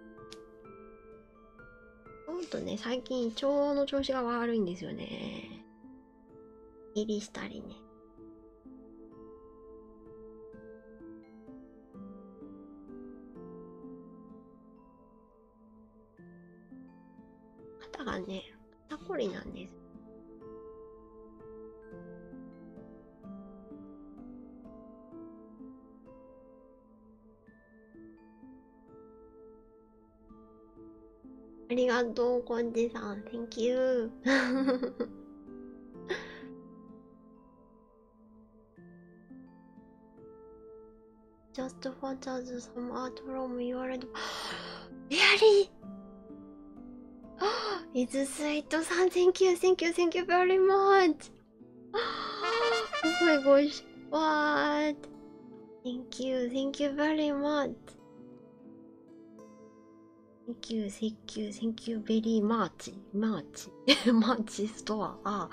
ほんとね、最近胃腸の調子が悪いんですよね。入りしたりね。肩がね、肩こりなんです。ありがとう、コンジさん。Thank you. Just photos some art from your Really? It's sweet さん Thank you, thank you, thank you very much. Oh my gosh. What? Thank you, thank you very much. Thank you, thank you, thank you very much. Much. Much store. Ah.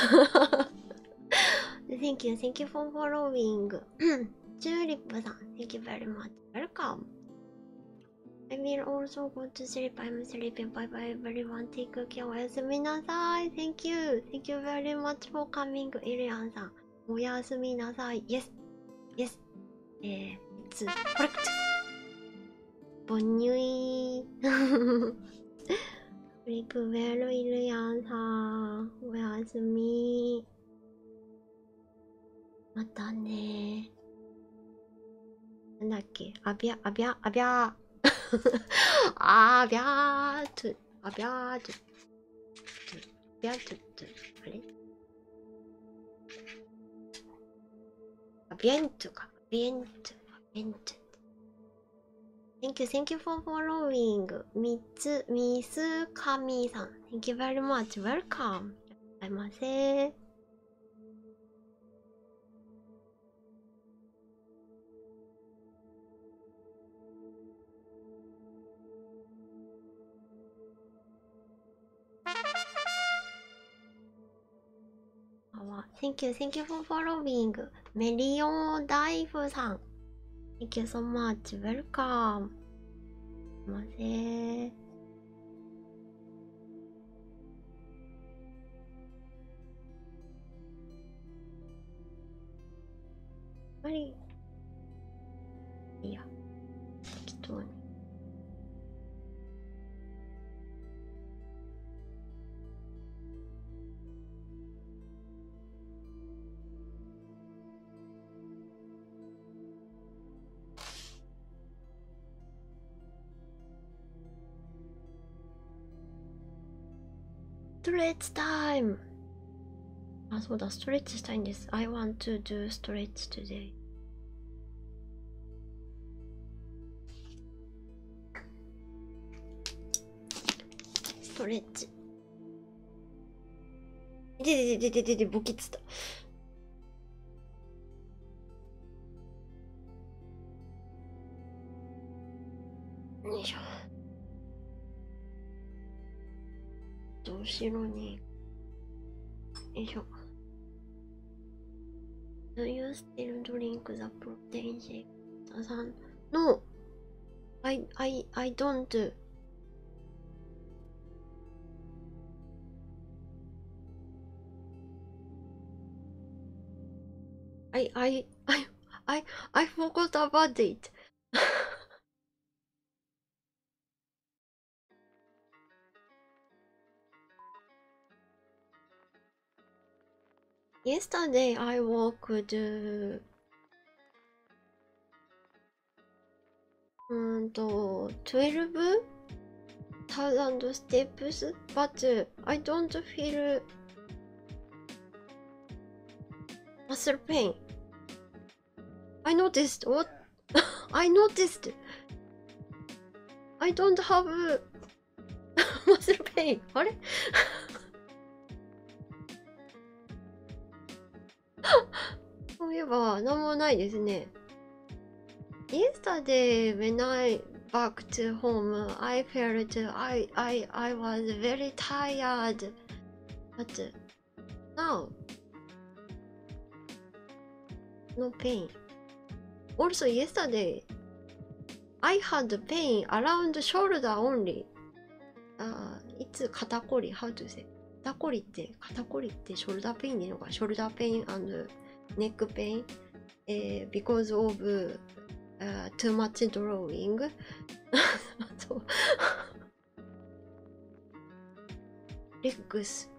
Thank you, thank you for following. チューリップさん Thank you very much. Welcome. I will also go to sleep. I'm sleeping. Bye bye everyone. Take care. おやすみなさい。Thank you. Thank you very much for coming. エリアンさん。おやすみなさい。Yes. Yes. えー、it's correct. ボンニュイー。Sleep well, エリアンさん。おやすみ。またね。なんだっけあびゃ、あびゃ、あびゃ。あびゃーと、あびゃーと、びゃーと、あれあびえんとか、あびえんと、あびえんと。Thank you, thank you for following. みつ、みすかみさん。Thank you very much. Welcome. いらっしゃいませ。 Thank you, thank you for following. メリオンダイフさん。Thank you so much. Welcome. すいません。あまり、いいや。適当に。ストレッチタイム。あ、そうだ、ストレッチしたいんです。I want to do stretch today. ストレッチ。でででででで、ボキッつった。よいしょ。後ろに。よいしょ。Do you still drink the protein shake? さん No, I, I, I don't. I, I, I, I, I forgot about it. Yesterday I walked uh, うんとtwelve thousand steps, but I don't feel muscle pain. I noticed what I noticed. I don't have muscle pain. あれそういえば何もないですね。Yesterday when I back to home, I felt I I I was very tired. But now no pain. Also yesterday I had pain around shoulder only. あいつ肩こり How to say? 肩こりって肩こりってショルダーペインでいいのか Shoulder pain and neck pain、えー、because of、uh, too much drawing そう legs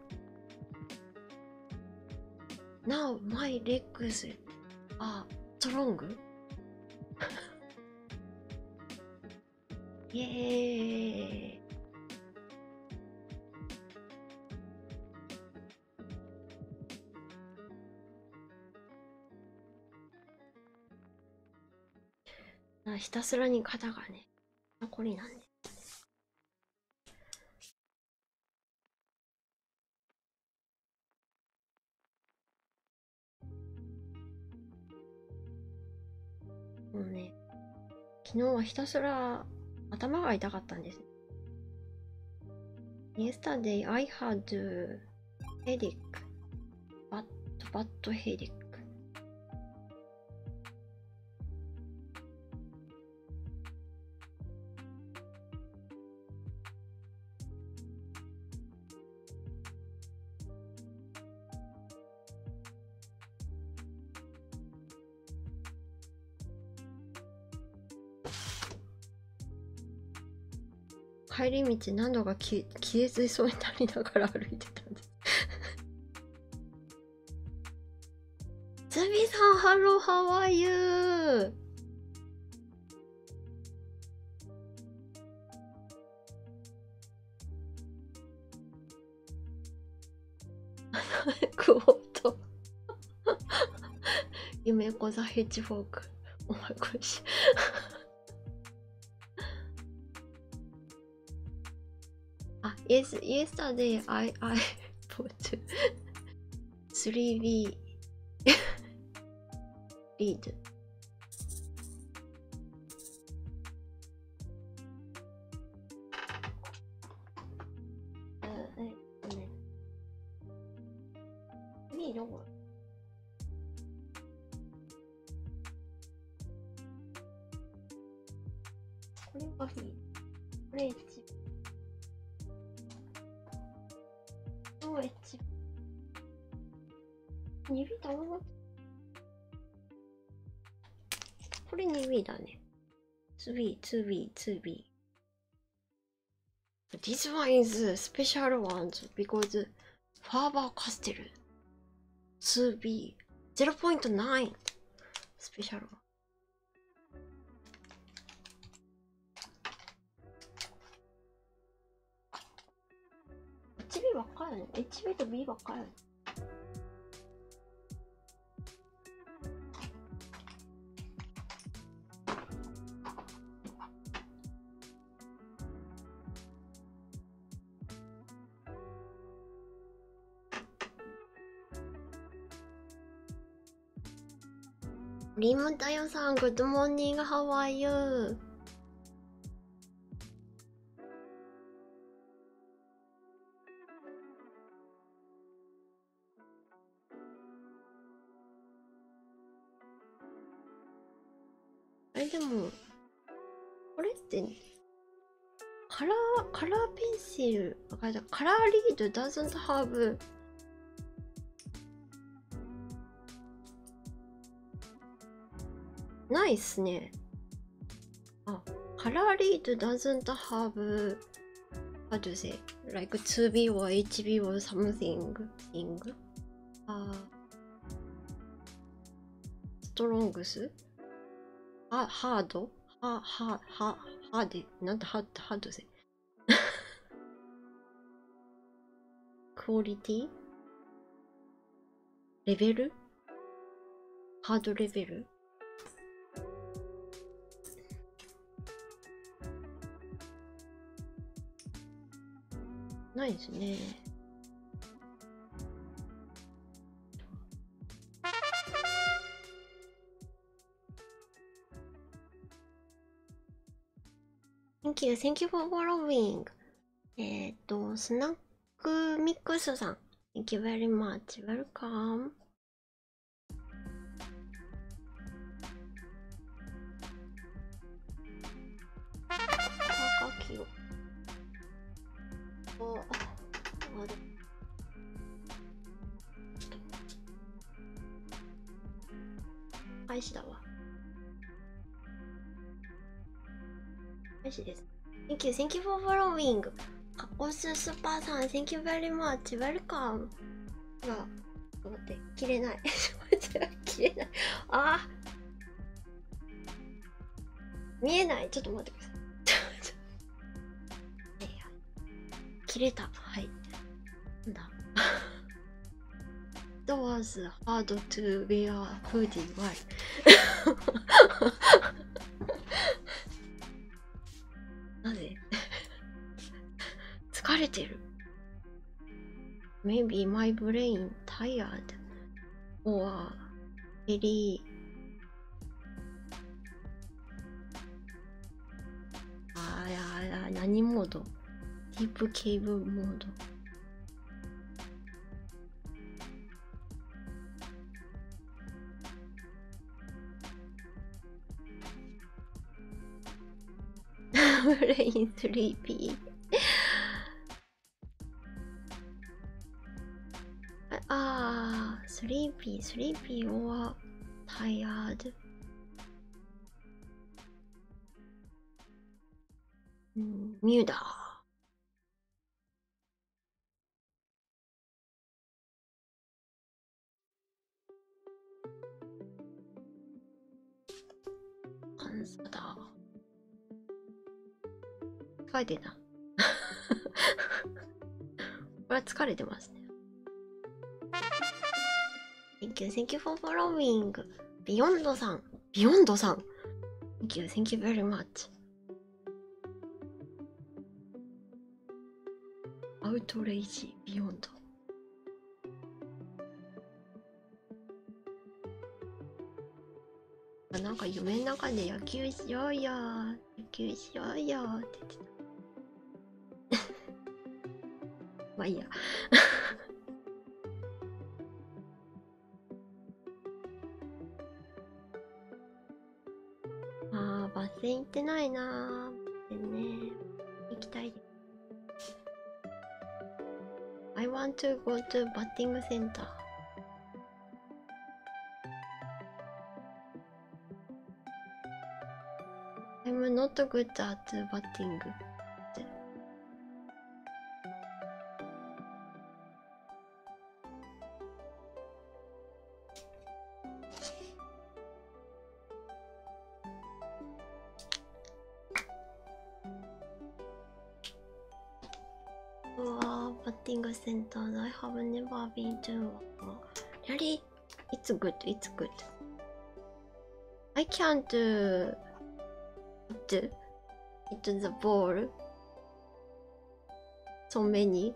now my legs are strong イエーイひたすらに肩がね、残りなんで。もうね、昨日はひたすら頭が痛かったんです。Yesterday I had headache, bad, bad headache. 帰り道何度か消えずそうになりながら歩いてたんです。ズミさん、ハロー、ハワイユー。クオート。夢子ザヘッジフォーク。お前これし。あ、yes, yesterday I, I put three B read. えっとね。B どここれが B。これ H。これ H。にビー だろ。これ にビー だね。ツービー、ツービー、ツービー。This one is special ones because Faber-Castell ツービー ゼロポイントナイン スペシャル。エイチビー ばっかりやね。エイチビー と B ばっかりやね。リムタヨさん、グッドモーニング、ハワイユー。え、でも、これって、カラー、カラーペンシル、カラーリード doesn't have ないっすね。あ、カラーリード doesn't have how to say like ツービー or エイチビー or something thing あ、ストロングスあ、ハードは、は、は、はで、なんて、は、ハードせ。クオリティレベルハードレベルないですね。Thank you, thank you for following. えっと、スナックミックスさん。Thank you very much. Welcome. 赤きを。あ、あれ。開始だわ。開始です。Thank you, thank you for following. カコススパーさん、Thank you very much. Welcome. が、ちょっと待って、切れない。切れない。ああ。見えない。ちょっと待ってください。切れた。はい。なんだ。It was hard to wear hoodie. Why? なぜ疲れてる Maybe my brain tired or very あーやー何モードディープケーブモードブレインスリーピーああ、スリーピー、スリーピー or tired うん、ミューだ感想だ疲れてたこれは疲れてますね Thank you, thank you for following ビヨンドさんビヨンドさん Thank you, thank you very much アウトレイジビヨンドなんか夢の中で野球しようよ野球しようよって言ってたまあいいやあーバス停行ってないなでね、行きたいです。I want to go to batting center. I'm not good at batting. バッティングセンター I have never been to. Really? It's good, it's good. I can't do it into the ball so many.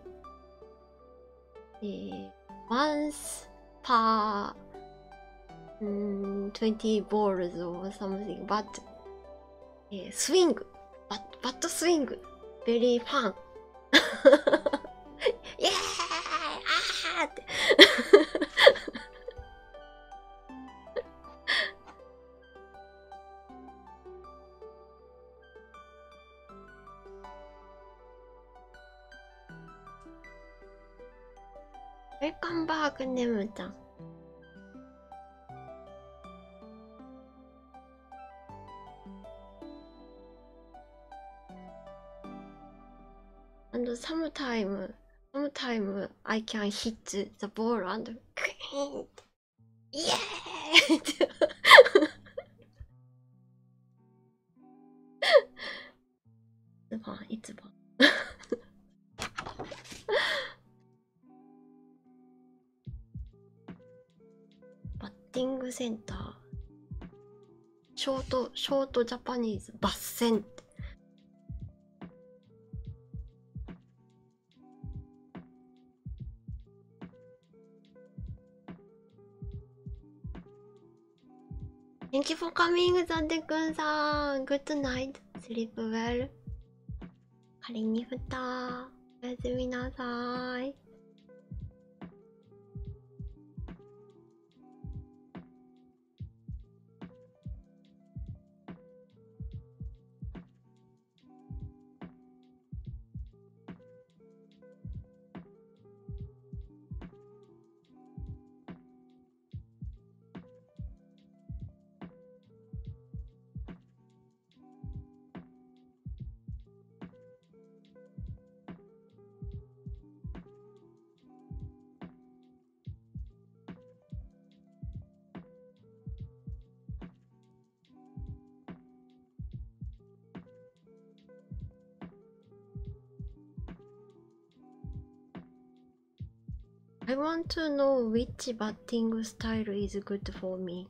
Uh, once per um, twenty balls or something, but uh, swing, but, but swing, very fun. イエーイあーってウェルカムバークねむちゃん。And sometimes sometimes I can hit the ball and yeah. いつばいつばバッティングセンターショートショートジャパニーズバッセンって。Thank you for coming, ザンデくんさん。Good night. Sleep well. 仮にふた。おやすみなさい。I want to know which batting style is good for me.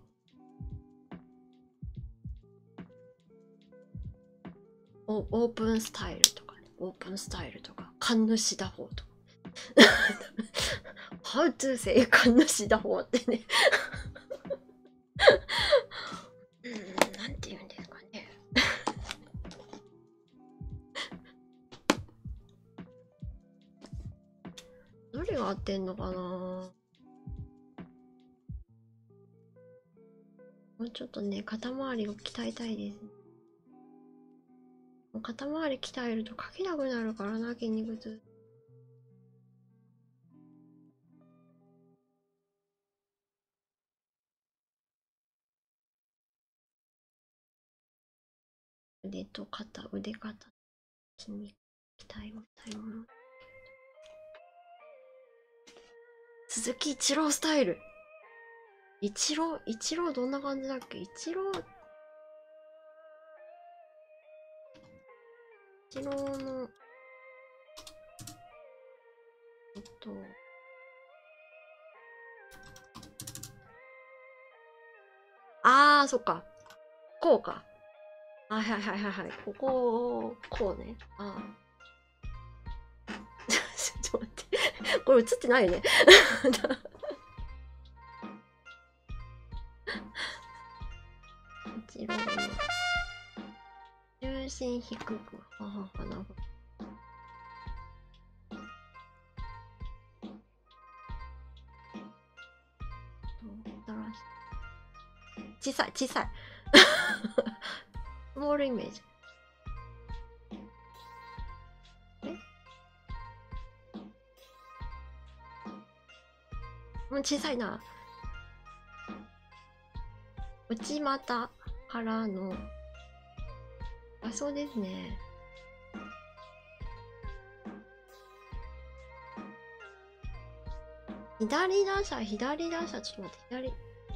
オープンスタイルとかね。オープンスタイルとか。神主打法とか。How to say 神主打法ってね。うん、なんて言うんですかね。どれが合ってんのかな。もうちょっとね、肩周りを鍛えたいです。肩周り鍛えると書けなくなるからな、筋肉痛。腕と肩、腕肩、筋肉鍛えたいもの。鈴木一郎スタイル。一郎、一郎どんな感じだっけ。一郎。一郎の。えっと。あー、そっか。こうか。あ、はいはいはいはい。ここ、こうね。ああ。ちょっと待って。これ映ってないよね。一郎の。重心低く。はははなるほど。小さい小さいスモールイメージ。 もう小さいな。内股からの、あ、そうですね。左打者、左打者、ちょっと待って、左。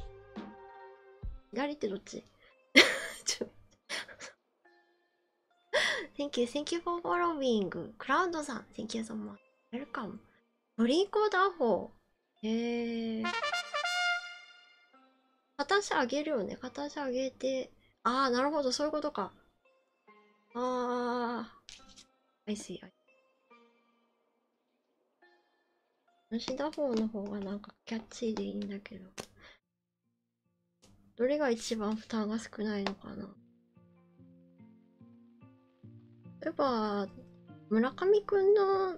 左ってどっちちょ Thank you, thank you for following. クラウドさん、Thank you so much. Welcome. トリコ打法。へえ。片足上げるよね。片足上げて。ああ、なるほど、そういうことか。ああ。I see. 吉田方の方がなんかキャッチーでいいんだけど。どれが一番負担が少ないのかな。例えば、村上くんの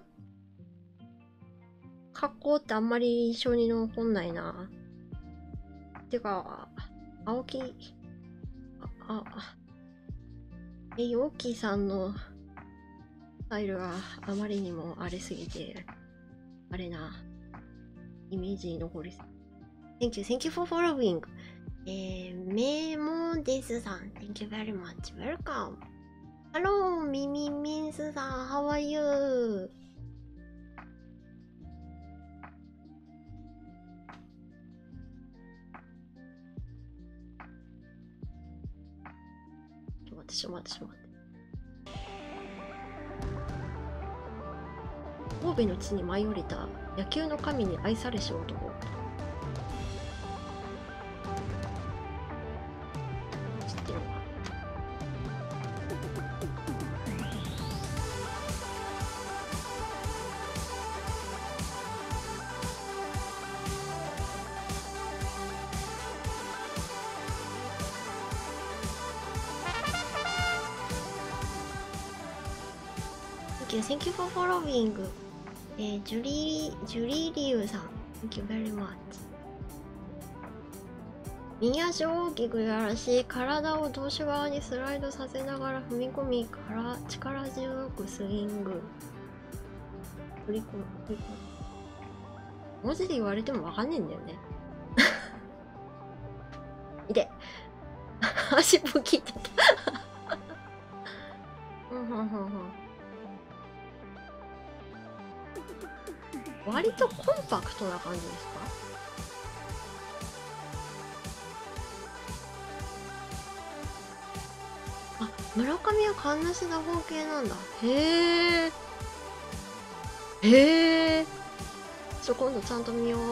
格好ってあんまり印象に残んないな。てか、青木、あ、あ、え、ヨーキーさんのスタイルがあまりにも荒れすぎて、あれな、イメージに残りす。Thank you, thank you for following. えー、メモですさん。Thank you very much. Welcome. Hello, ミミミンスさん。How are you? ちょっと待って、ちょっと待って、ちょっと待って。神戸の地に舞い降りた野球の神に愛されし男。知ってるのか。Thank you, thank you for following. えー、ジュリー、ジュリーリュウさん。Thank you very much. 右足を大きく揺らし、体を同手側にスライドさせながら踏み込みから力強くスイング。振り込む、振り込む。文字で言われてもわかんねえんだよね。いて。足ポキってた。うんうんうんうん。割とコンパクトな感じですか？あ、村上はカンナシ打法系なんだ。へえ。へえ。ちょ、今度ちゃんと見よう。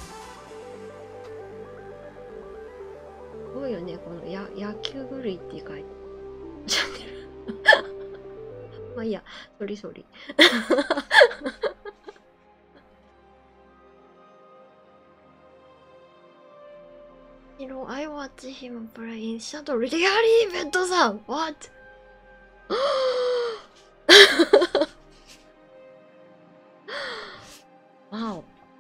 すごいよね、このや野球狂いって書いて。まあいいや、ソリソリ。You know, I watch him play in Shadow. リアリーベッドさん What? わお。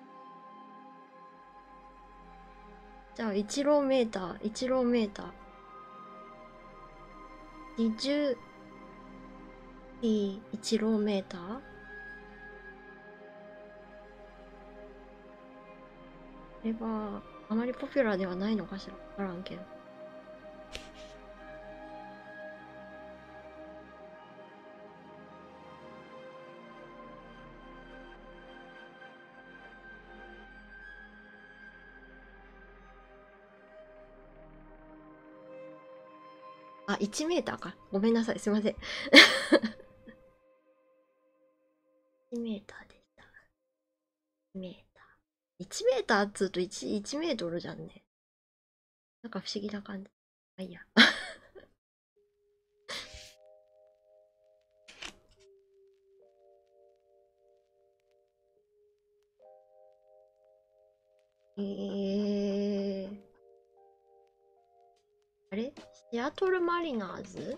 じゃあ、イチローメーター、イチローメーター。Did you see イチローメーター？これは、あまりポピュラーではないのかしら。わからんけど。あ、いちメーターか。ごめんなさい。すいません。いちメーターでした。いちメーター。いちメーターっつうと 1, 1メートルじゃんね。なんか不思議な感じ。あ、いいや。えー、あれシアトルマリナーズ？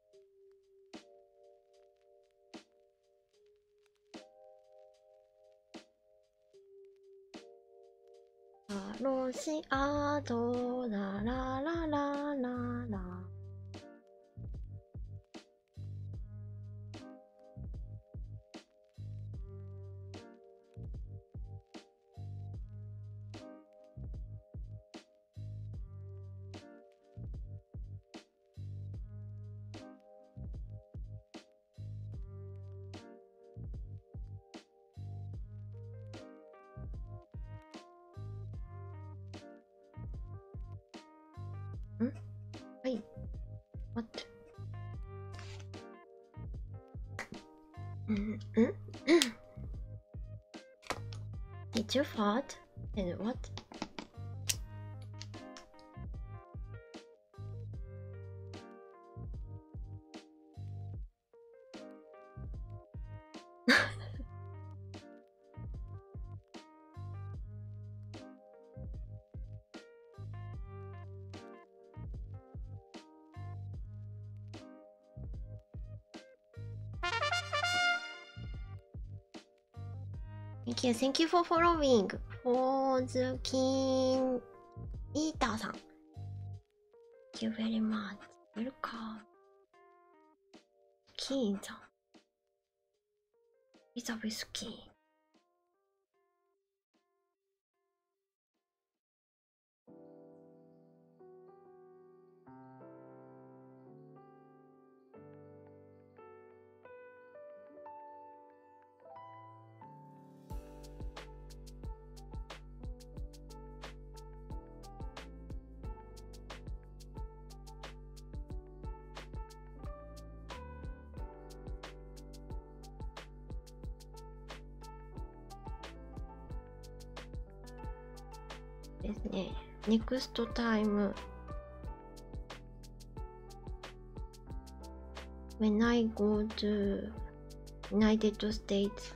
ロシアドララララララ。 はい。What? うん、うん、うん。Did you fart? And what? Thank you, thank you for following. For the King Eater さん。Thank you very much. Welcome. キーンさん。エリザベス・キーン。ですね。Next time when I go to United States,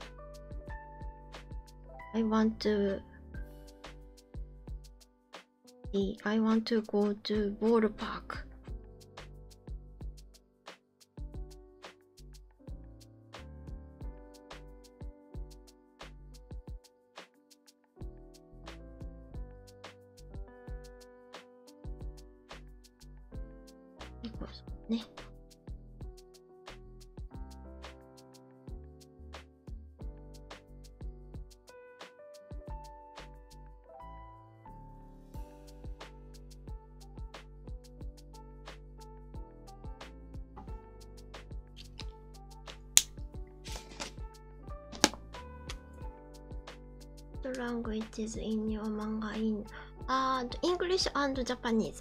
I want to I want to go to ballpark. ね。The languages in your manga in uh, English and Japanese.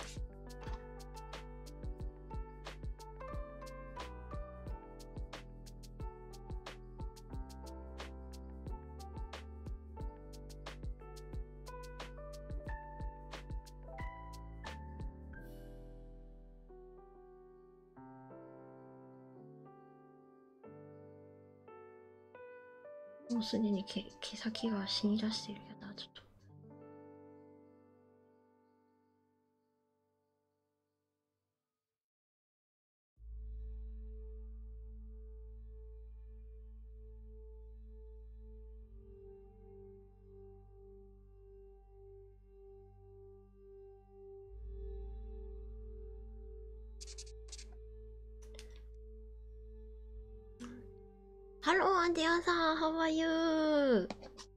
もうすでに毛毛先が死に出してるやだ、ちょっと。Hello, アンディアさん、How are you?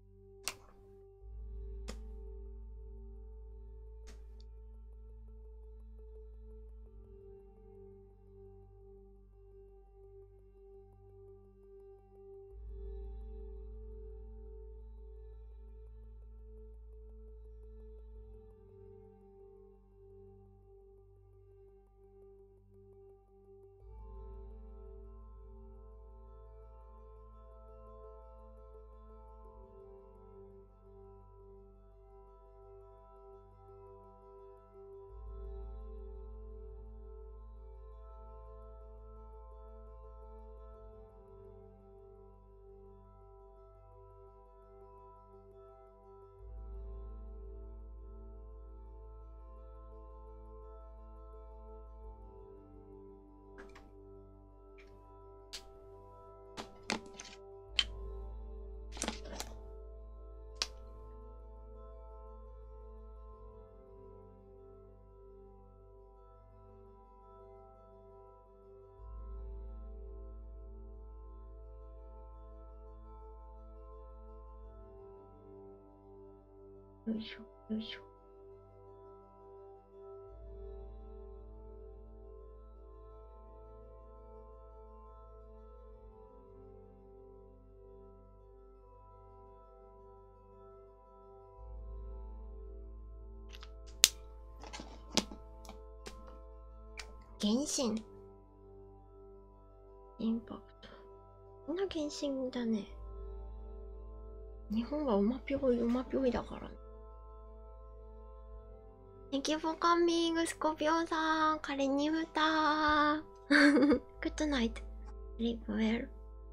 よいしょ、よいしょ。 原神。インパクト。みんな原神だね。日本は馬ぴょい、馬ぴょいだから。Thank you for coming, スコピオさん。カレニフタ。Good night. Sleep well.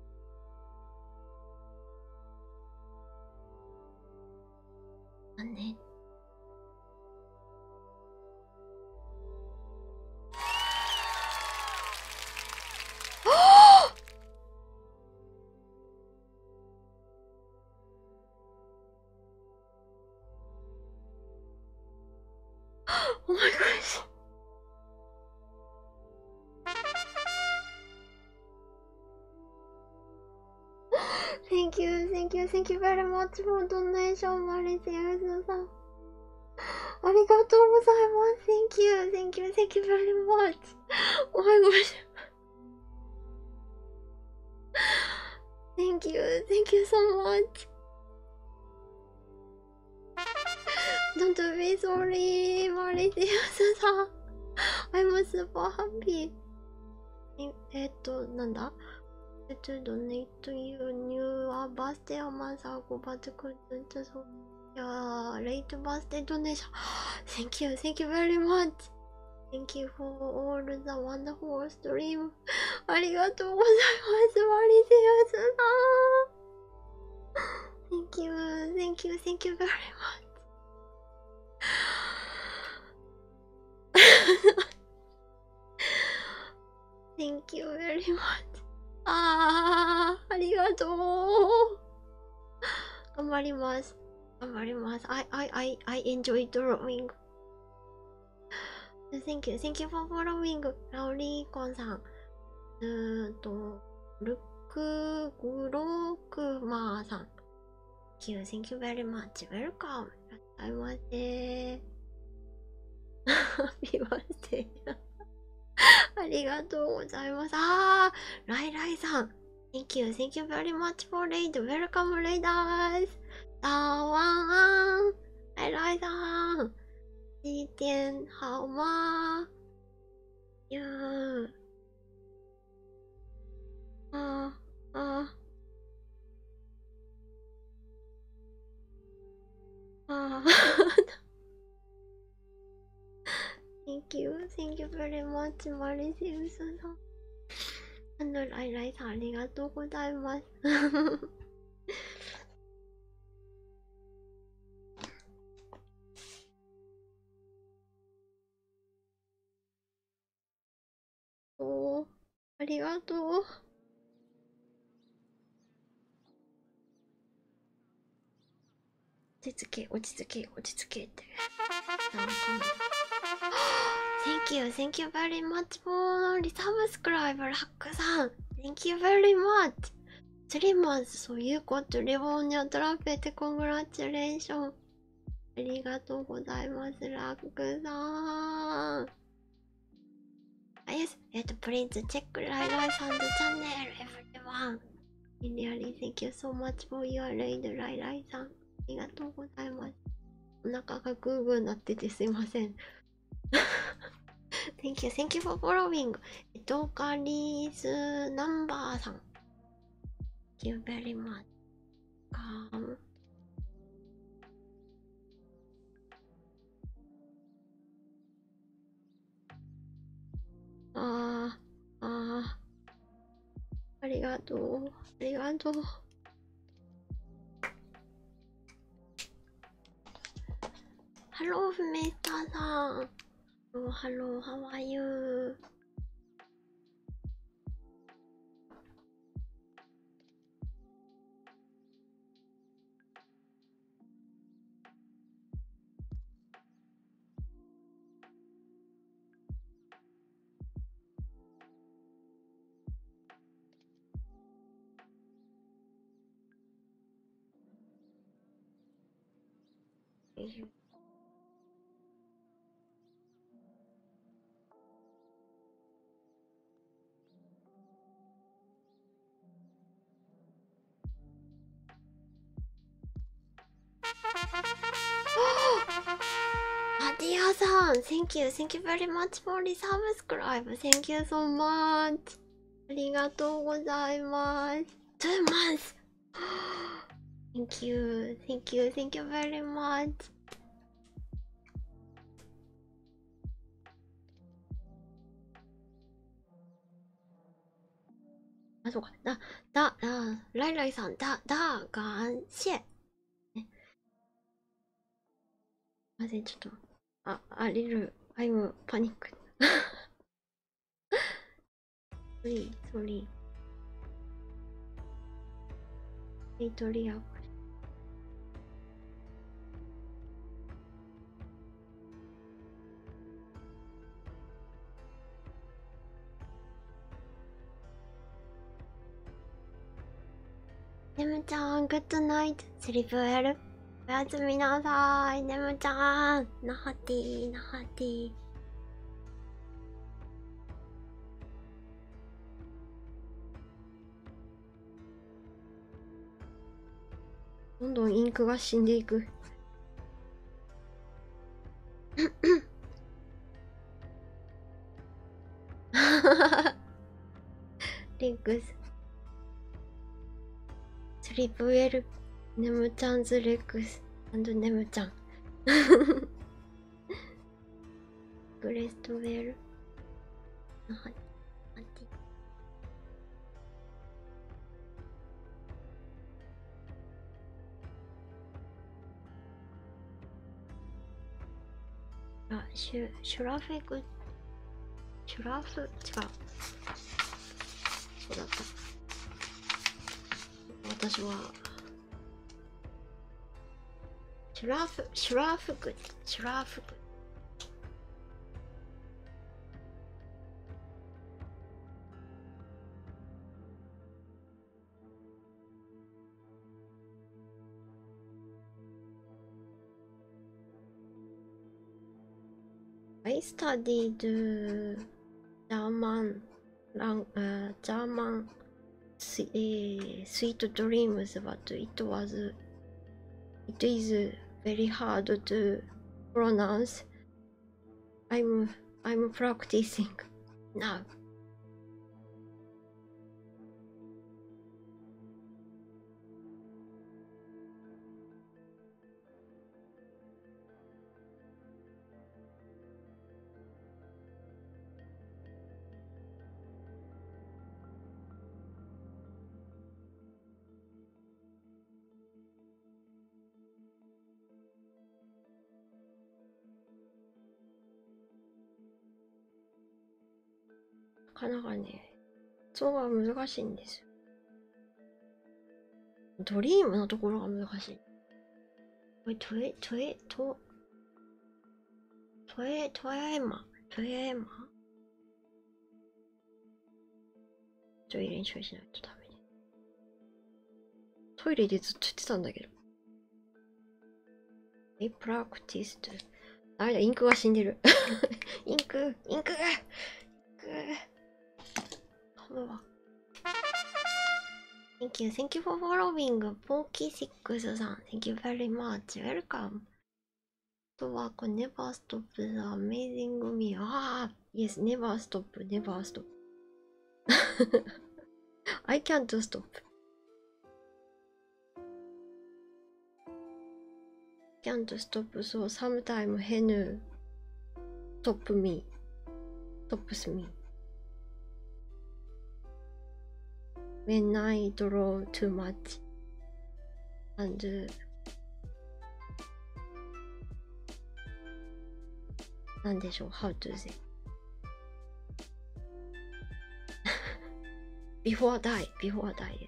だね。Oh my gosh. Thank you, thank you, thank you very much for donation, マリセウスさん。ありがとうございます。Thank you, thank you, thank you very much. Oh my gosh. Thank you, thank you so much. Don't be sorry, マリセウスさん。I'm super happy. えっと、なんだTo donate to you new birthday Amasa go back to so yeah late birthday donation. Thank you, thank you very much. Thank you for all the wonderful stream. ありがとうございます、マリセウスさん。Thank you, thank you, thank you very much. Thank you very much. あー、ありがとう。頑張ります。頑張ります。I, I, I, I enjoy drawing. Thank you, thank you for following. ラオリーコンさん。うーんと、ルックグロクマーさん。Thank you, thank you very much. Welcome. いらっしゃいませ。Happy birthday. ありがとうございます。あー、ライライさん。Thank you, thank you very much for raid. Welcome, raiders. 早安，来来的，几点好吗？呀，啊啊啊！Thank you, thank you very much, マリセウスさん。あの、ライライさん、ありがとうございます。おー、ありがとう。落ち着け、落ち着け、落ち着けって。Thank you, thank you very much for the subscriber, ハックさん。Thank you very much. スリマーズ、そういうこと、レボーニャトラペテ、コングラチュレーション。ありがとうございます、ラックさん。あ、yes。えっと、please check ライライさんのチャンネル、everyone。Really, thank you so much for your raid, ライライさん。ありがとうございます。お腹がグーグーなっててすいません。Thank you, thank you for following. えっと、カリスナンバーさん。Thank you very much. Come. あー、あー、ありがとう、ありがとう。ハロー、フメスターさん。ハロー、ハロー、How are you? マティアさん Thank you Thank you very much for the subscribe. Thank you so much. ありがとうございます。two months. Thank you Thank you Thank you very much. あ、そうか。だ、だ、だ、ライライさん、だ、だ、感謝。ね。まずちょっと、あ、ありる、I'm panic. sorry, sorry. エイトリア。ねむちゃん、グッドナイト。スリープウェル。おやすみなさい。ねむちゃん。ナハティー、ナハティー。どんどんインクが死んでいく。リンクス。スリープウェル。ねむちゃんズレックス。アンドねむちゃん。グレストウェル。ナハティー。あ、シュ、シュラフェク、シュラフ、違う。そうだった。私は、シュラフ、シュラフク、シュラフク。I studied German, lang, uh, German uh, sweet dreams, but it was, it is very hard to pronounce. I'm, I'm practicing now. なかなかね、発音が難しいんですよ。ドリームのところが難しい。これ、トエ、トエ、ト、トエ、トエマ、トエマ。ちょい練習しないとダメね。トイレでずっと言ってたんだけど。I practiced. ダメだ、インクが死んでる。インク、インクが、インク。頼むわ。Thank you, thank you for following. ポーキーシックスさん、Thank you very much. Welcome. とは、never stop the amazing me. ああ、yes, never stop, never stop. I can't stop. Can't stop, so sometimes Henu stop me, stops me. When I draw too much. And uh, なんでしょう How to say Before die Before die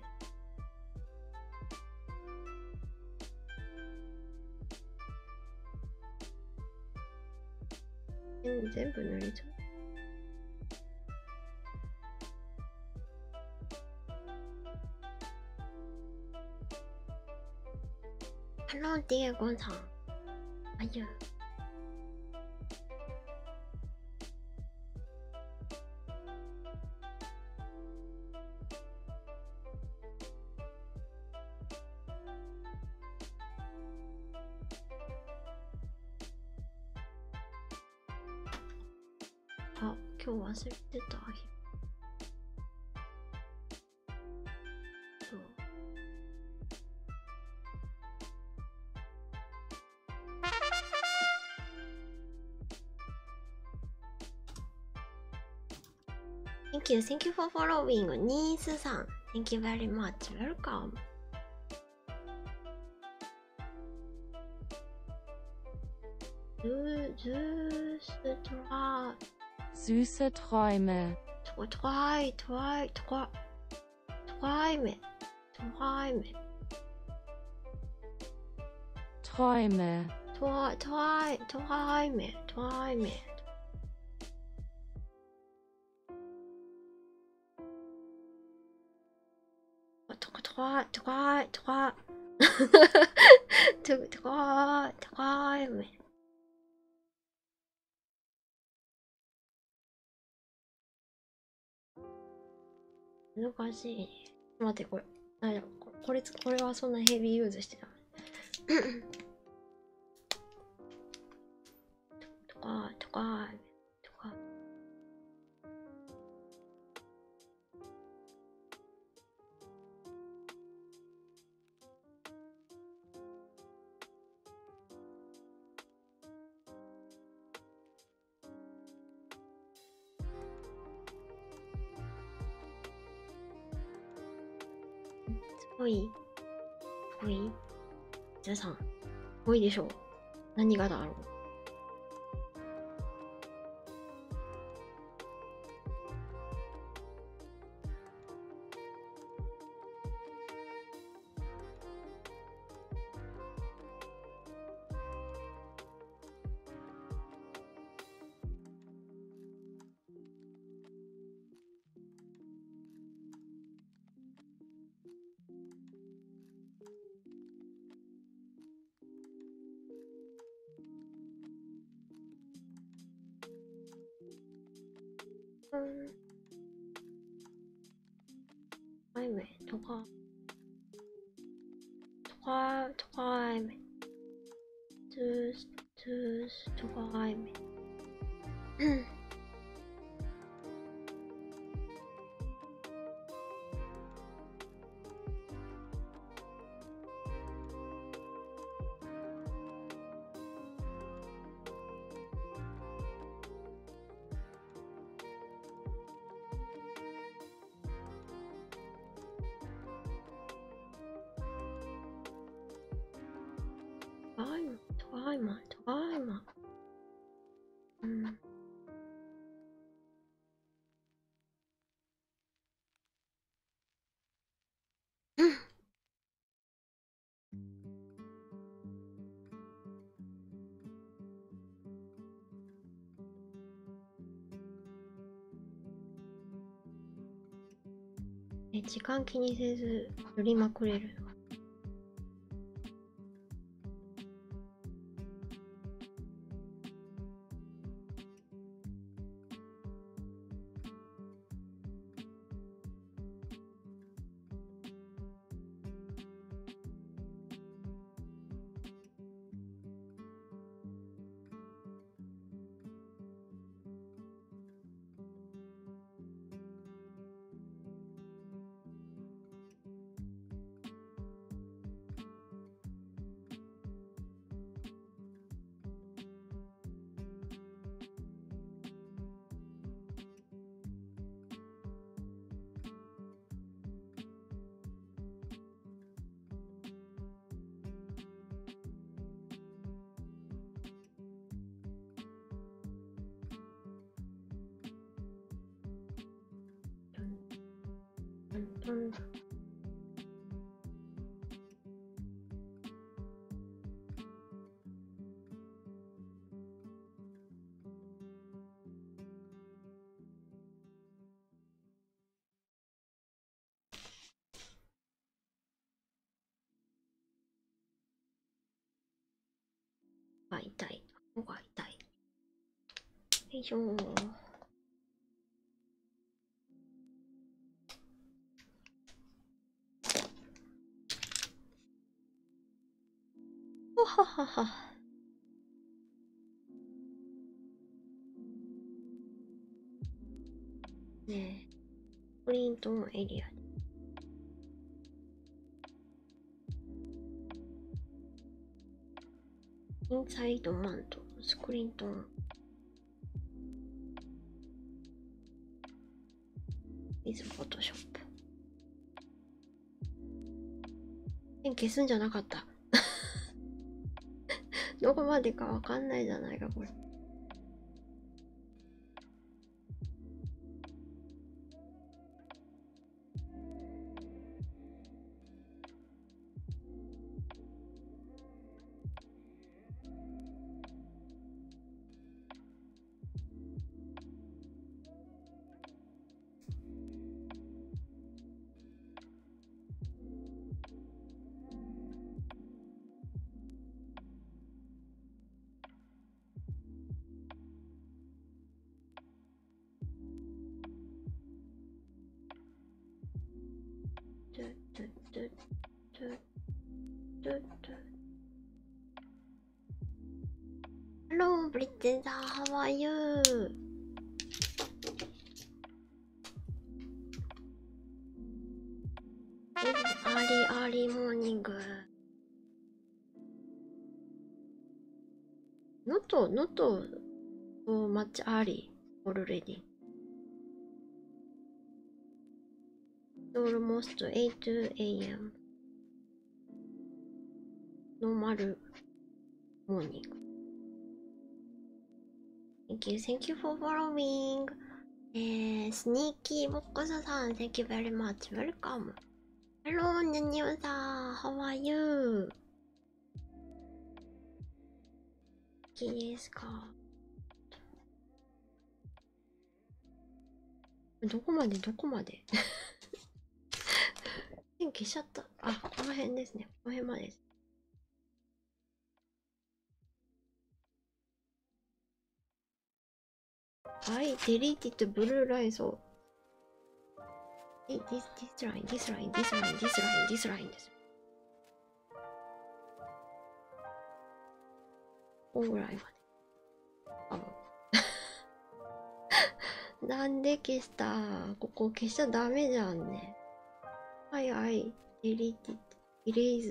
全全部塗りちゃう。Hello dear ゴンさん。あゆ。 今日忘れてた。そう。Thank you, thank you for following ニースさん。Thank you very much. Welcome. Süße Träume. Süße Träume. Träume, Träume, Träume, Träume. Träume. Träume, Träume, Träume. Träume, Träume, Träume. Träume. 難しい。待って、これ。あ、これ、これはそんなヘビーユーズしてた。とか、とか、とか。すごい。すごい。皆さん、すごいでしょう。何がだろう。うん。トライメとか、トカ、トカイメ。トゥース、トゥース、トカイメ。うん。トカイマ、トカイマ、トカイマ。うん。え、時間気にせず寄りまくれる。トントン。が痛い。顎が痛い。よいしょー。おははは。 ね。クリントンエリアで。インサイドマント、スクリントン。イズフォトショップ。ペン消すんじゃなかった。どこまでかわかんないじゃないか、これ。Hello, Britten さん、How are you? Early, early morning. Not, not so much early already. Almost eight a m Normal morning. Thank you, thank you for following. えー、スニーキーボックスさん、Thank you very much. Welcome. Hello, ニャニューさん、How are you? 元気ですか？どこまでどこまで電気消しちゃった。あ、この辺ですね。この辺までです。はい、deleted blue line そう。this, this line, this line, this line, this line, this line です。ここぐらいまで。あなんで消した？ここ消しちゃダメじゃんね。はいはい。deleted, erased.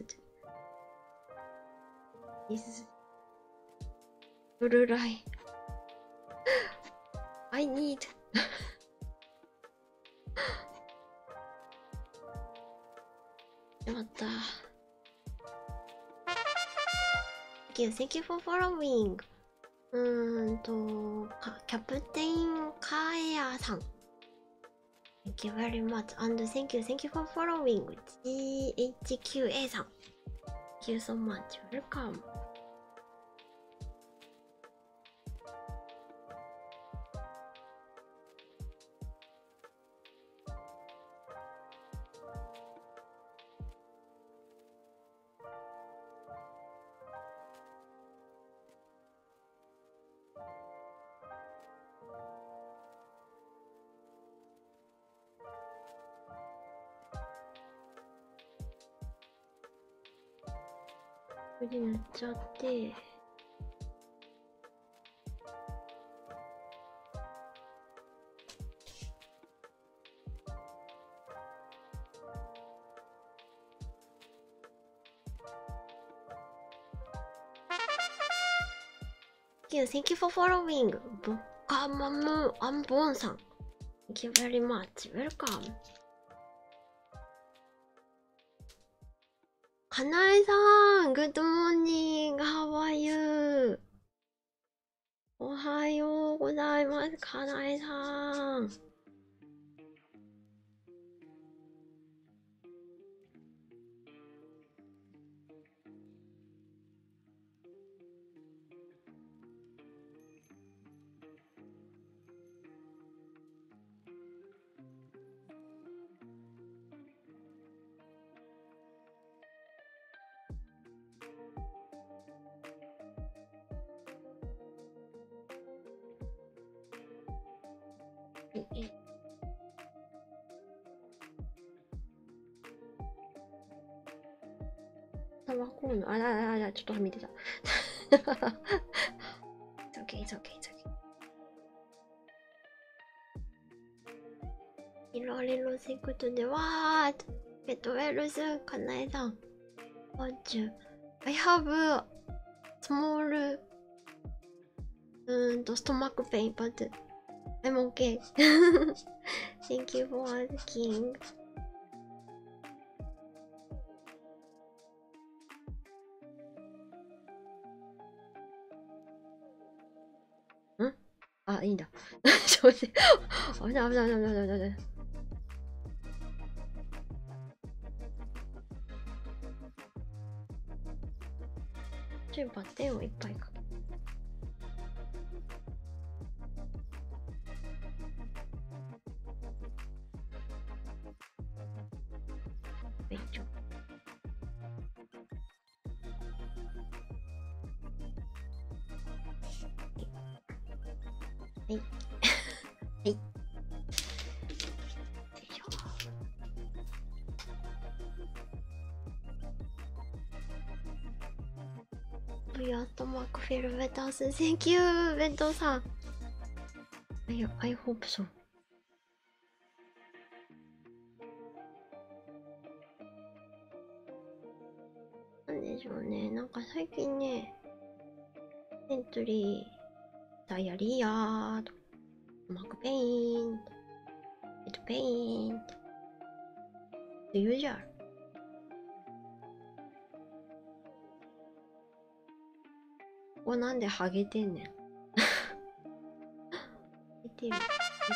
This blue line. I need. しまった。Thank you, thank you for following. うーんと、キャプテンカエアさん。Thank you very much. And thank you, thank you for following. ジーエイチキューエー さん。Thank you so much. Welcome. これで塗っちゃって。Thank you, thank you for following. ボッカマムアンボンさん。Thank you very much. Welcome. かなえさん、Good morning. How are you? おはようございます、かなえさん。えタバコの、あ、あ、あ、あ、ちょっとはみ出た。It's okay, it's okay, it's okay. ロレロセクトでわーっとゲットウェルスかなえさん。What you? I have a small うーんとストマックペイン but I'm okay. Thank you for asking. んあ、いいんだ。ちょっと待って。危ない危ない危ない危ない危ない。ちょいバッテンをいっぱいかけ。めっちゃ。はい。はい。よいしょ。We are stomach feel better. Thank you, 弁当さん。I, I hope so. なんでしょうね。なんか最近ね、エントリー、ダイアリアと、ストマックペイン、ヘッドペイン、The usual。ここなんでハゲてんねん。ハゲてる。ハゲてるね。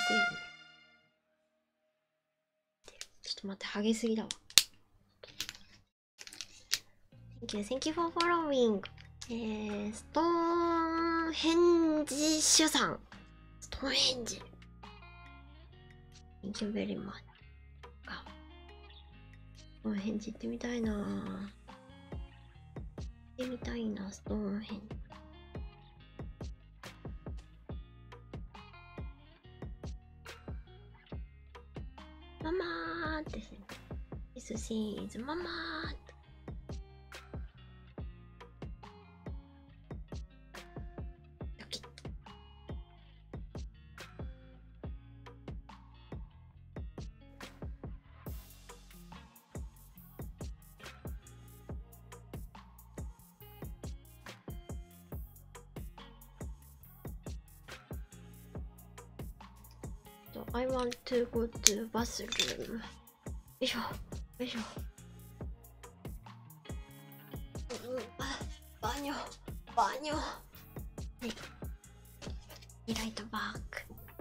ちょっと待って、ハゲすぎだわ。Thank you, thank you for following. えー、ストーンヘンジシュさん。ストーンヘンジ。Thank you very much. あ、ストーンヘンジ行ってみたいなぁ。行ってみたいな、ストーンヘンジ。ママーですね。This scene is ママー。I want to go to bathroom. よいしょ、よいしょ。バニョ、バニョ。はい。開いたバッグ。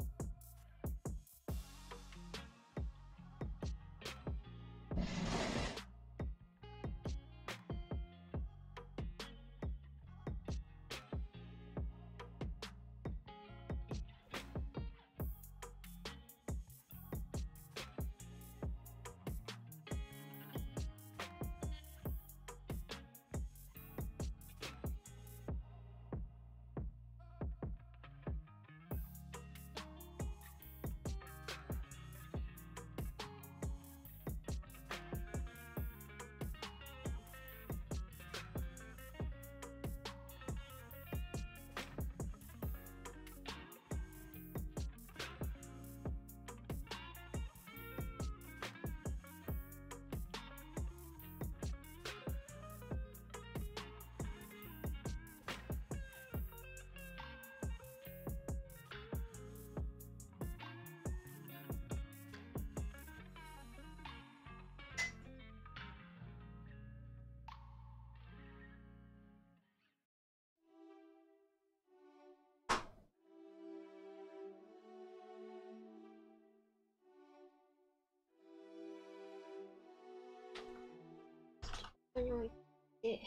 ここに置いて、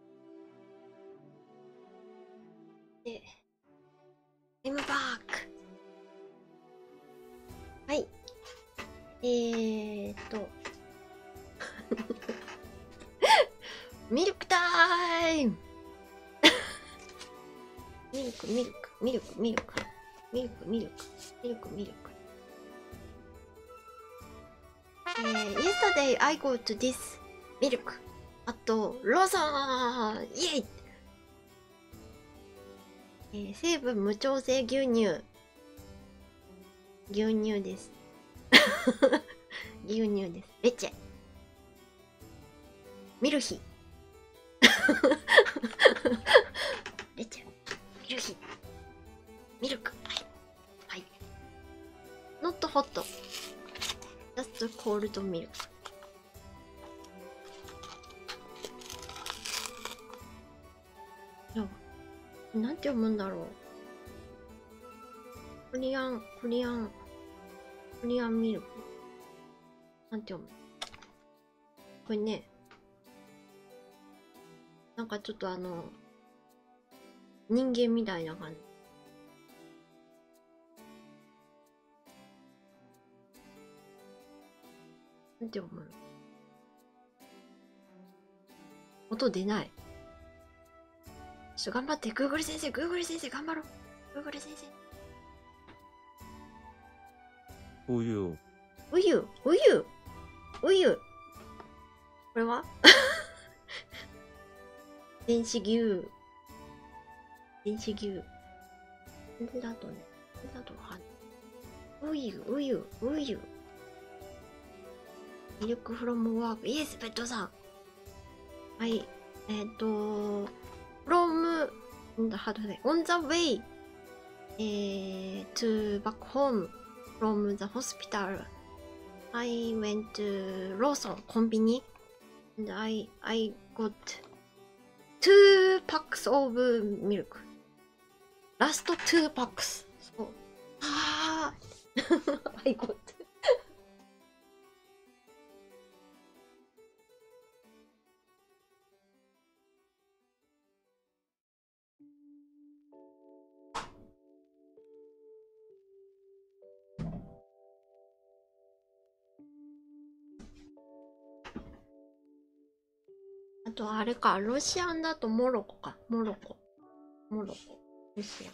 で、M バック。はい。えーっと。ミルクタイムミルク、ミルク、ミルク、ミルク、ミルク、ミルク、ミルク、ミルク。えー、yesterday I go to this milk. あと、ローソンイエイ、えー、成分無調整牛乳。牛乳です。 牛乳です。レチェ。ミルヒ。レチェ。ミルヒ。ミルク。はい。はい。not hot. just cold milk. いや、なんて読むんだろう。コリアン、コリアン、コリアンミルク。なんて読む？これね、なんかちょっとあの、人間みたいな感じ。なんて読むの？音出ない。ちょっと頑張って、グーグル先生、グーグル先生、頑張ろう。グーグル先生。 お湯。 うゆ、うゆ、うゆ。これは電子牛。電子牛。全然だとね、全然だとわかんない。うゆ、うゆ、うゆ。ミルクフロムワーク。イエス、ペットさん。はい。えっ、ー、と、from, how to say, on the way、えー、to back home from the hospital. I went to Lawson コンビニ and I, I got two packs of milk. Last two packs. そう。あーI gotあとあれか、ロシアンだとモロコか。モロコ。モロコ。ロシアン。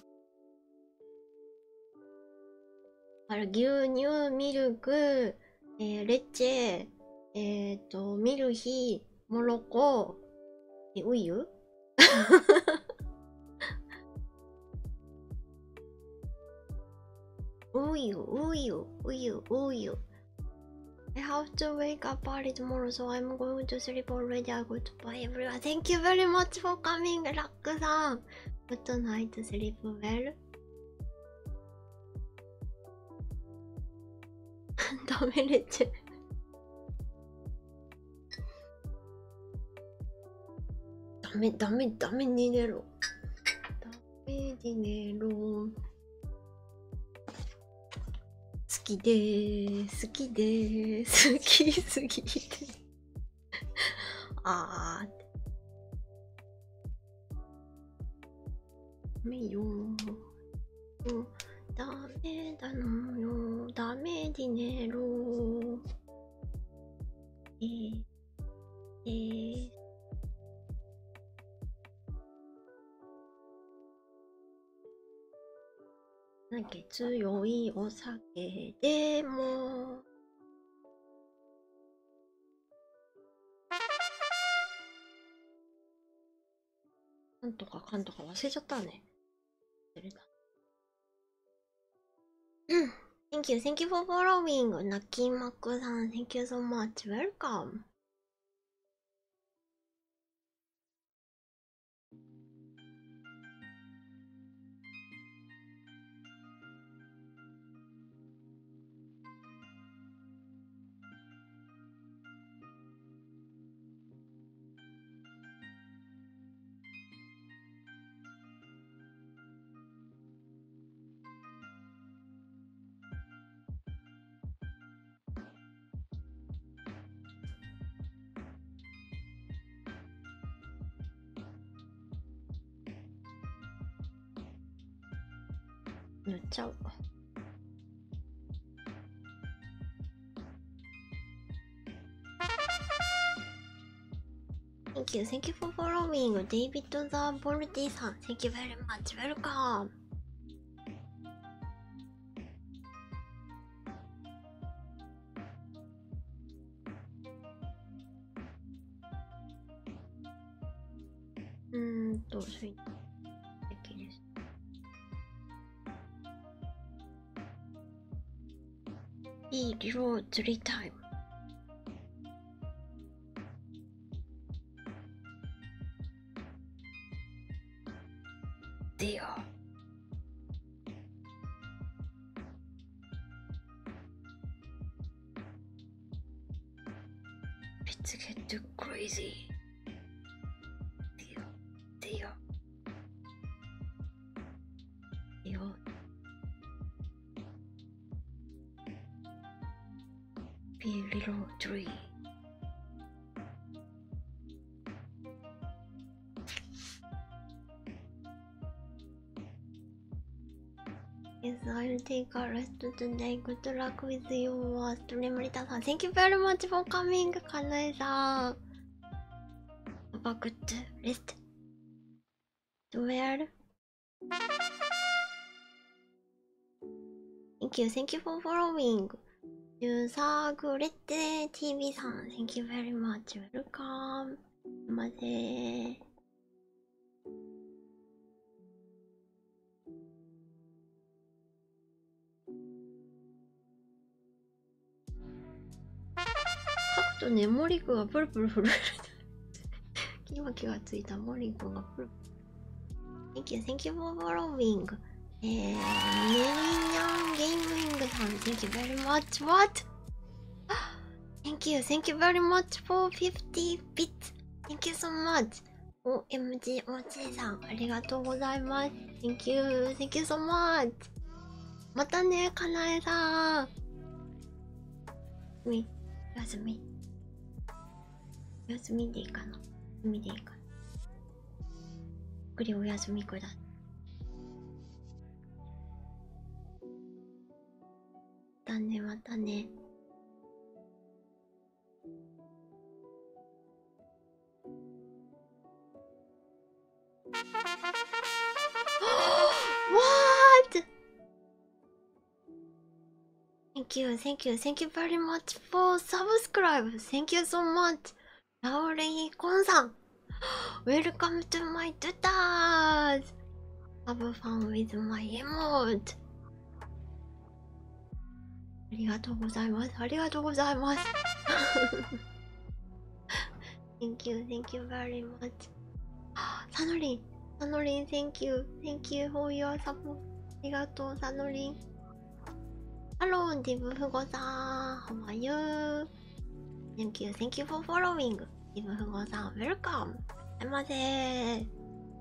あれ、牛乳、ミルク、えー、レチェ、えっ、ー、と、ミルヒ、モロコ、え、ウユウユ、ウユ、ウユ、ウユ。I have to wake up early tomorrow, so I'm going to sleep already. I go to buy everyone. Thank you very much for coming, ラックさん。Good night, sleep well. ダメレチェ。ダメ、ダメ、ダメに寝ろ。ダメに寝ろ。好きでーす、好きでーす、好きすぎて。あーって。ダメよー。ダメだのよ。ダメに寝ろー。えー、えー。なんか強いお酒でもなんとかかんとか忘れちゃったね。忘れた。うん。Thank you, thank you for following. ナッキーマックさん、Thank you so much. Welcome. 塗っちゃう。Thank you, thank you for following. David the Volty さん、Thank you very much. Welcome. うーんと、そういう的です。 いいリロー釣りタイム。でよ。Let's get too crazy. でよ。でよ。でよ。Be a little tree. Yes, I'll take a rest today. Good luck with your stream, Rita さん。Thank you very much for coming, かなえさん。Have a good rest. Where? Thank you, thank you for following. ユーザーグレッテ ティーブイ さん。Thank you very much. Welcome. すいません。書くとね、モリ君がプルプル震える。キワキワついたモリ君がプルプル。Thank you, thank you for following. えー、ネリニャンゲームイングさん。Thank you very much. What? Thank you, thank you very much for fifty bits. Thank you so much. オーエムジーオージー さん、ありがとうございます。Thank you, thank you so much. またね、かなえさん。み、おやすみ。おやすみでいいかな。おやすみでいいかな。ゆっくりおやすみください。またね、またね。What? Thank you, thank you, thank you very much for subscribe. Thank you so much. ラオレイコンさん。Welcome to my tutors. Have fun with my emote. ありがとうございます。ありがとうございます。Thank you, thank you very much. サノリン、サノリン、Thank you, thank you for your support. ありがとう、サノリン。ハロー、ディブフゴさん。How are you? Thank you, thank you for following. ディブフゴさん、Welcome. すいません。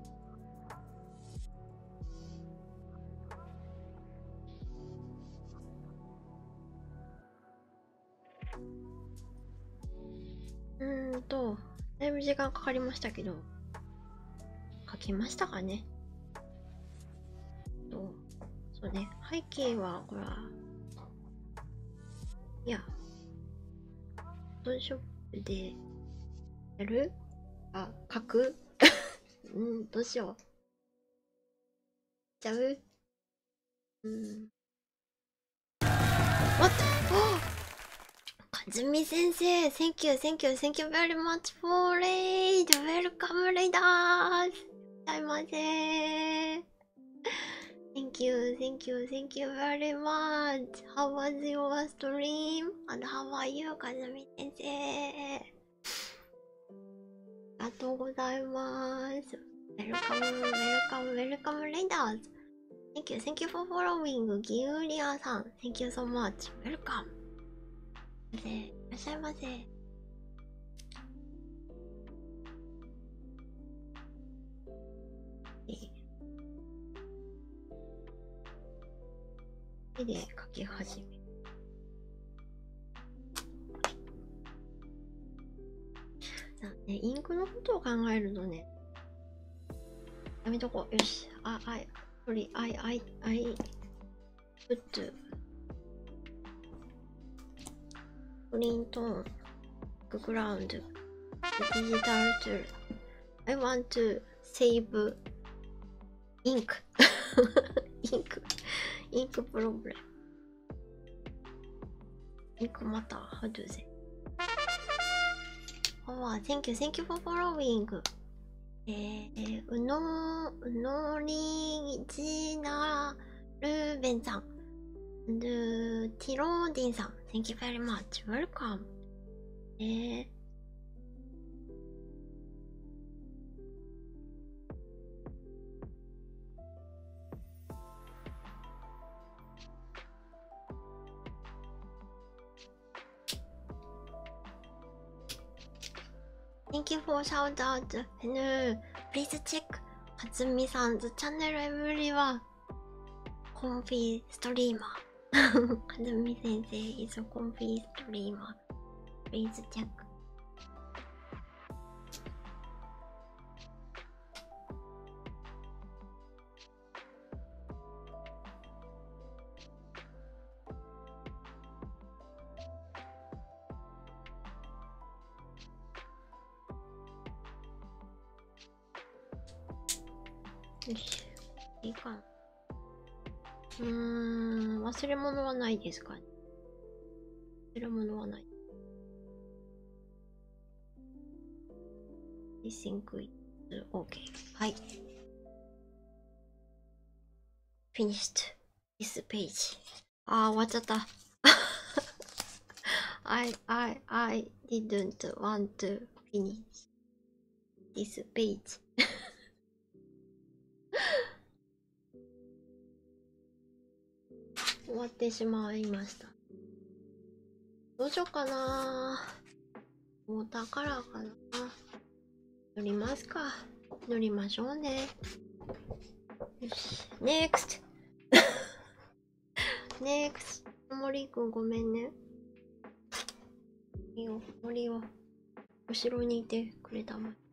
うーんと、だいぶ時間かかりましたけど、書きましたかね。と、そうね、背景は、これは、いや、フォトショップでやる？あ、書く？うん、どうしよう。ちゃう？うん。What? かずみ先生、Thank you, thank you, thank you very much for raid. Welcome, raiders. いらっしゃいませ。Thank you, thank you, thank you very much. How was your stream? And how are you, かずみ先生。ありがとうございます。Welcome, welcome, welcome, raiders. Thank you, thank you for following. ギウリアさん、Thank you so much. Welcome. いらっしゃいませ。手で書き始め。ね、インクのことを考えるとね、やめとこう。よし。あ、あい、それ、あい、あい、あい、プット。プリントン、バックグラウンド、デジタルツール。I want to save ink. ink. ink problem. ink matter. How do they? Oh, thank you, thank you for following. えー、うの、うのりじなるべんさん。 And uh, ティローディンさん Thank you very much. Welcome. えーThank you for shout out. And uh, please check はつみさん the channel everyone. コンフィストリーマー。はつみ先生 is a コンフィストリーマー。Please check. よし、いいかな。うーん、忘れ物はないですかね。忘れ物はない。I think it's OK。はい。Finished this page。あー、終わっちゃった。I, I, I didn't want to finish this page。終わってしまいました。どうしようかな。モーターカラーかな。塗りますか。塗りましょうね。よし。ネクスト。ネクスト。森くんごめんね。いいよ、森を後ろにいてくれたもん。